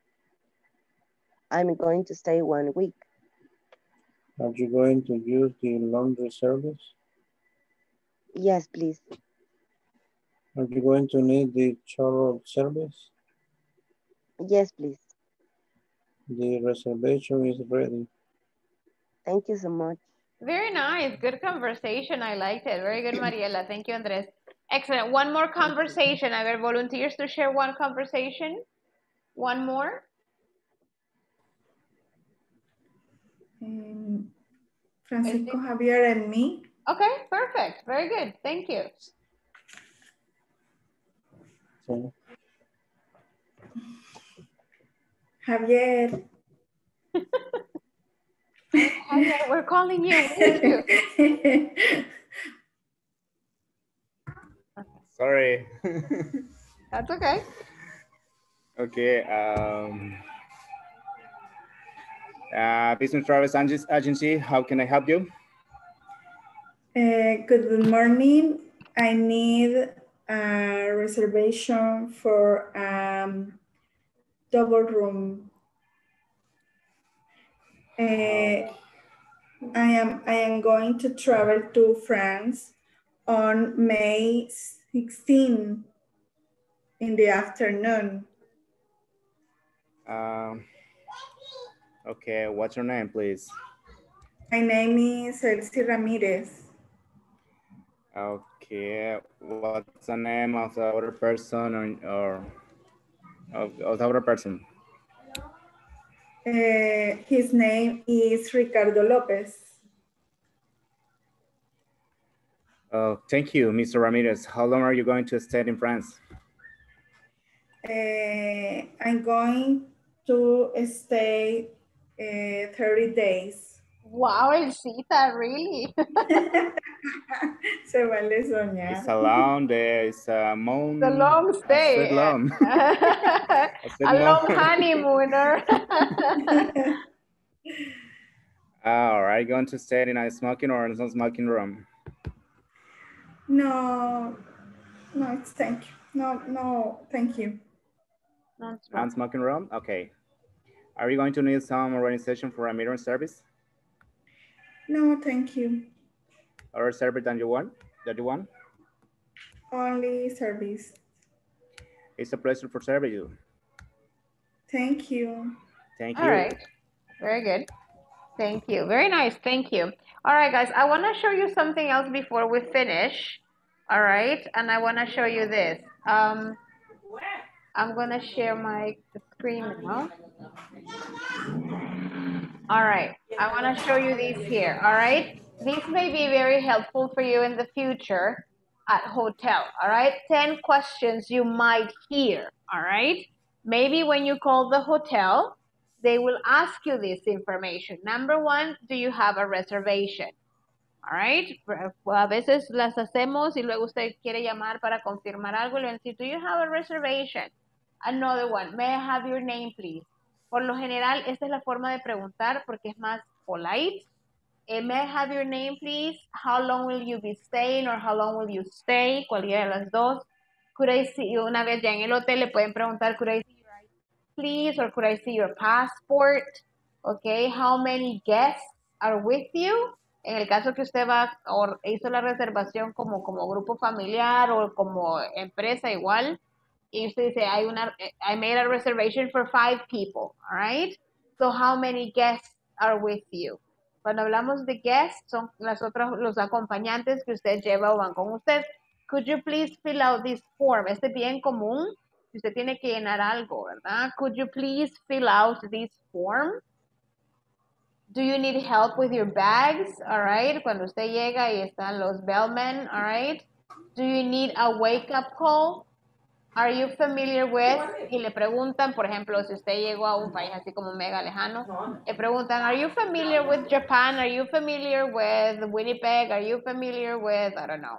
I'm going to stay 1 week. Are you going to use the laundry service? Yes, please. Are you going to need the shower service? Yes, please. The reservation is ready. Thank you so much. Very nice. Good conversation. I liked it. Very good, Mariela. Thank you, Andres. Excellent. One more conversation. I got volunteers to share one conversation. One more. Francisco Javier and me. Okay, perfect. Very good. Thank you. So, Javier. Javier, we're calling you. We need you. Sorry. That's okay. Okay. Business Travel Agency, how can I help you? Good morning. I need a reservation for double room. I am going to travel to France on May 16 in the afternoon. Okay, what's your name, please? My name is Elsie Ramirez. Okay, what's the name of the other person or of the other person? His name is Ricardo Lopez. Thank you, Mr. Ramirez. How long are you going to stay in France? I'm going to stay 30 days. Wow, Elsita, really? Se vale soñar. It's a long day, it's a month. The long stay. I said long. A long honeymooner. Are you going to stay in a smoking or a non-smoking room? No, it's thank you. No, thank you. Non-smoking room? Okay. Are you going to need some organization for a metering service? No, thank you. Or service that you want? Only service. It's a pleasure for serving you. Thank you. Thank you. All right. Very good. Thank you. Very nice. Thank you. All right, guys. I want to show you something else before we finish. All right. And I want to show you this. I'm going to share my screen now. All right, I want to show you these here, all right? These may be very helpful for you in the future at hotel, all right? 10 questions you might hear, all right? Maybe when you call the hotel, they will ask you this information. Number one, do you have a reservation? All right, a veces las hacemos y luego usted quiere llamar para confirmar algo y le dice, do you have a reservation? Another one, may I have your name, please? Por lo general, esta es la forma de preguntar porque es más polite. May I have your name, please? How long will you be staying or how long will you stay? Cualquiera de las dos. Could I see you? Una vez ya en el hotel le pueden preguntar, could I see your ID, please? Or could I see your passport? Okay, how many guests are with you? En el caso que usted va o hizo la reservación como grupo familiar o como empresa igual, y usted dice, I made a reservation for 5 people, all right? So how many guests are with you? Cuando hablamos de guests, son los acompañantes que usted lleva o van con usted. Could you please fill out this form? Este es bien común, si usted tiene que llenar algo, ¿verdad? Could you please fill out this form? Do you need help with your bags? All right. Cuando usted llega y están los bellmen, all right. Do you need a wake-up call? Are you familiar with? Y le preguntan, por ejemplo, si usted llegó a un país así como mega lejano, le preguntan, are you familiar with Japan? Are you familiar with Winnipeg? Are you familiar with, I don't know,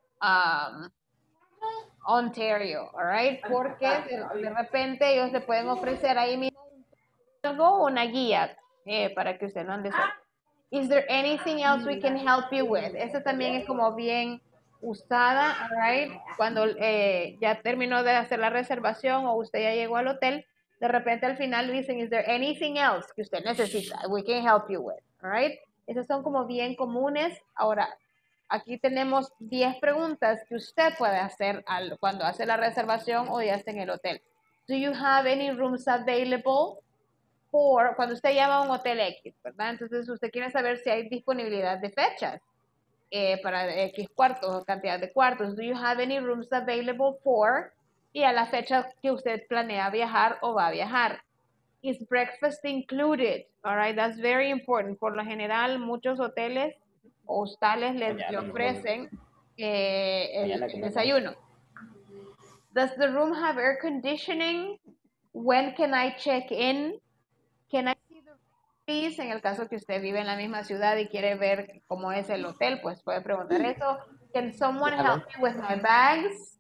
Ontario, all right? Porque de repente ellos le pueden ofrecer ahí mismo algo, una guía. Para que usted no ande solo. Is there anything else we can help you with? Esa también es como bien usada, all right? Cuando ya terminó de hacer la reservación o usted ya llegó al hotel, de repente al final dicen, is there anything else que usted necesita? We can help you with, all right? Esas son como bien comunes. Ahora, aquí tenemos 10 preguntas que usted puede hacer cuando hace la reservación o ya está en el hotel. Do you have any rooms available? Cuando usted llama a un hotel X, ¿verdad? Entonces usted quiere saber si hay disponibilidad de fechas para X cuartos o cantidad de cuartos. Do you have any rooms available for? Y a la fecha que usted planea viajar o va a viajar. Is breakfast included? All right, that's very important. Por lo general, muchos hoteles o hostales le ofrecen el desayuno. Does the room have air conditioning? When can I check in? Can I see the please? En el caso que usted vive en la misma ciudad y quiere ver cómo es el hotel, pues puede preguntar eso. Can someone help me with my bags?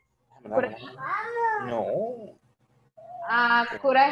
No. Could I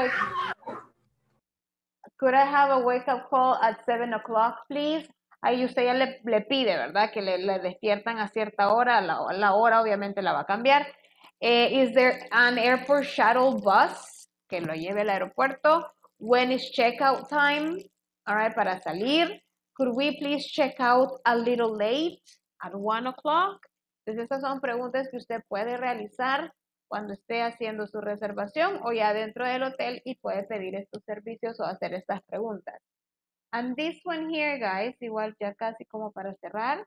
have a wake-up call at 7 o'clock, please? Ahí usted ya le pide, ¿verdad? Que le despiertan a cierta hora. La hora obviamente la va a cambiar. Is there an airport shuttle bus que lo lleve al aeropuerto? When is checkout time? All right, para salir. Could we please check out a little late at 1 o'clock? Entonces, estas son preguntas que usted puede realizar cuando esté haciendo su reservación o ya dentro del hotel y puede pedir estos servicios o hacer estas preguntas. And this one here, guys, igual ya casi como para cerrar,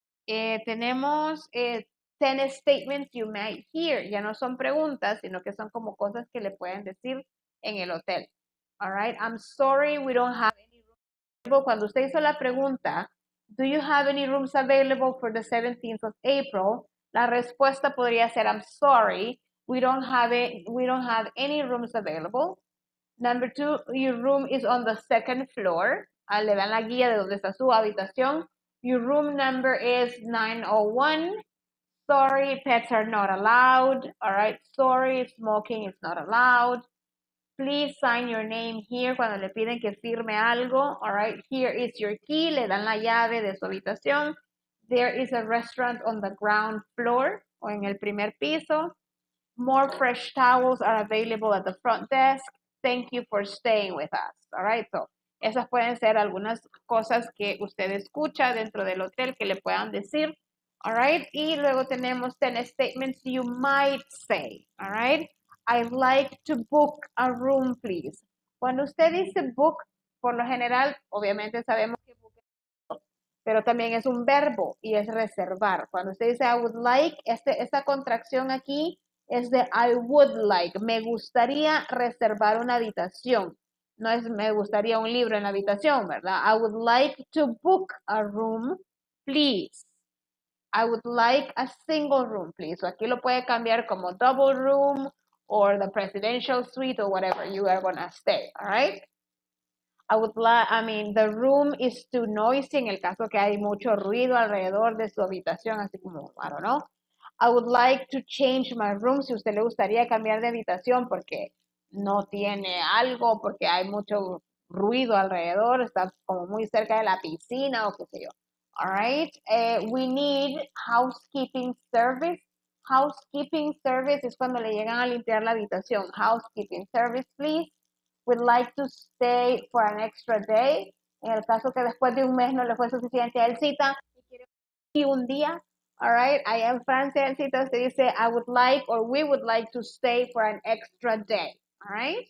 tenemos 10 statements you might hear. Ya no son preguntas, sino que son como cosas que le pueden decir en el hotel. All right, I'm sorry, we don't have any rooms available. Cuando usted hizo la pregunta, do you have any rooms available for the 17th of April? La respuesta podría ser, I'm sorry, we don't have any rooms available. Number 2, your room is on the 2nd floor. Le dan la guía de dónde está su habitación. Your room number is 901. Sorry, pets are not allowed. All right, sorry, smoking is not allowed. Please sign your name here cuando le piden que firme algo. All right, here is your key. Le dan la llave de su habitación. There is a restaurant on the ground floor o en el primer piso. More fresh towels are available at the front desk. Thank you for staying with us. All right, so esas pueden ser algunas cosas que usted escucha dentro del hotel que le puedan decir. All right, y luego tenemos 10 statements you might say. All right, I'd like to book a room, please. Cuando usted dice book, por lo general, obviamente sabemos que book es, pero también es un verbo y es reservar. Cuando usted dice I would like, esta contracción aquí es de I would like. Me gustaría reservar una habitación. no es me gustaría un libro en la habitación, ¿verdad? I would like to book a room, please. I would like a single room, please. So aquí lo puede cambiar como double room or the presidential suite or whatever you are going to stay, all right? I would like, I mean, the room is too noisy en el caso que hay mucho ruido alrededor de su habitación, así como, I don't know. I would like to change my room, si a usted le gustaría cambiar de habitación porque no tiene algo, porque hay mucho ruido alrededor, está como muy cerca de la piscina o qué sé yo. All right, we need housekeeping service. Housekeeping service es cuando le llegan a limpiar la habitación. Housekeeping service, please. We'd like to stay for an extra day. En el caso que después de un mes no le fue suficiente a Elcita, y un día, all right, allá en Francia, Elcita, usted dice, I would like, or we would like to stay for an extra day, all right?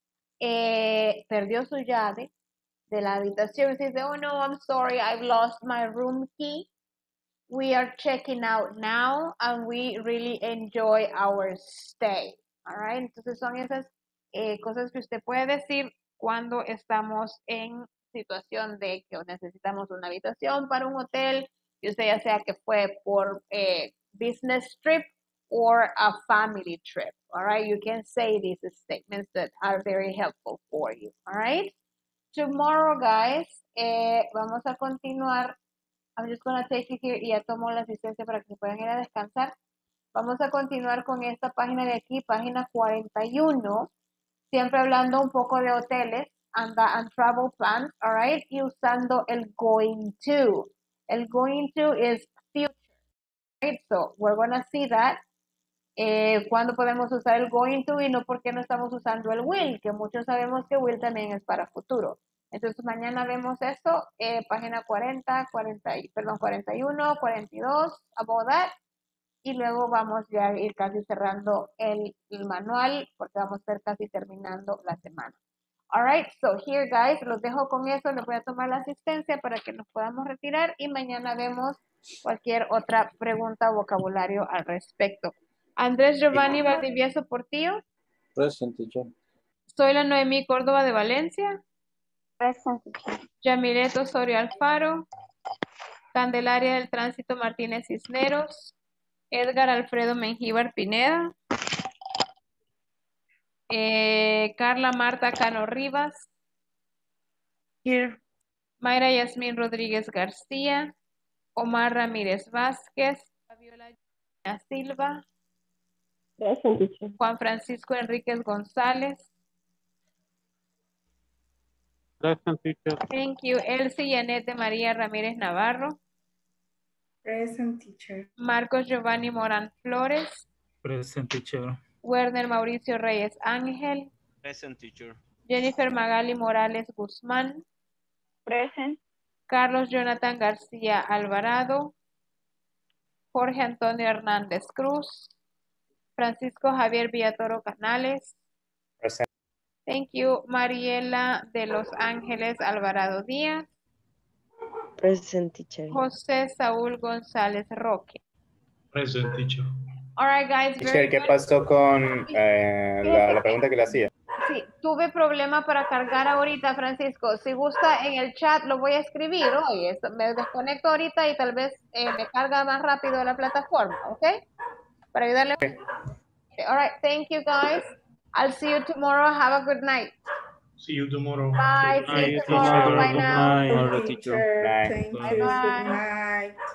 Perdió su llave de la habitación, y dice, oh no, I'm sorry, I've lost my room key. We are checking out now, and we really enjoy our stay, all right? Entonces son esas cosas que usted puede decir cuando estamos en situación de que necesitamos una habitación para un hotel, y usted ya sea que fue por business trip or a family trip, all right? You can say these statements that are very helpful for you, all right? Tomorrow, guys, vamos a continuar. I'm just going to take you here y ya tomo la asistencia para que puedan ir a descansar. Vamos a continuar con esta página de aquí, página 41, siempre hablando un poco de hoteles and travel plans, all right, y usando el going to. El going to is future, right? So we're going to see that. Cuando podemos usar el going to y no porque no estamos usando el will, que muchos sabemos que will también es para futuro. Entonces mañana vemos eso, página 41, 42, about that. Y luego vamos ya a ir casi cerrando el manual porque vamos a estar casi terminando la semana. All right, so here guys, los dejo con eso, les voy a tomar la asistencia para que nos podamos retirar y mañana vemos cualquier otra pregunta o vocabulario al respecto. Andrés Giovanni Valdivieso Portillo. Present, teacher. Soy la Noemí Córdoba de Valencia. Present. Yamilet Osorio Alfaro. Candelaria del Tránsito Martínez Cisneros. Edgar Alfredo Mengíbar Pineda. Carla Marta Cano Rivas. Here. Mayra Yasmín Rodríguez García. Omar Ramírez Vázquez. Fabiola Silva. Present, teacher. Juan Francisco Enríquez González. Present, teacher. Thank you. Elsie Yanet de María Ramírez Navarro. Present, teacher. Marcos Giovanni Morán Flores. Present, teacher. Werner Mauricio Reyes Ángel. Present, teacher. Jennifer Magali Morales Guzmán. Present. Carlos Jonathan García Alvarado. Jorge Antonio Hernández Cruz. Francisco Javier Villatoro Canales. Present. Thank you. Mariela de Los Ángeles Alvarado Díaz. Present, teacher. José Saúl González Roque. Present, teacher. All right, guys. Teacher, ¿qué pasó con la pregunta que le hacía? Sí, tuve problema para cargar ahorita, Francisco. Si gusta, en el chat lo voy a escribir hoy. Me desconecto ahorita y tal vez me carga más rápido la plataforma, ¿ok? Para ayudarle. Okay. All right, thank you, guys. I'll see you tomorrow. Have a good night. See you tomorrow. Bye. See you tomorrow. Bye now. Bye, teacher. Thank you. Good night.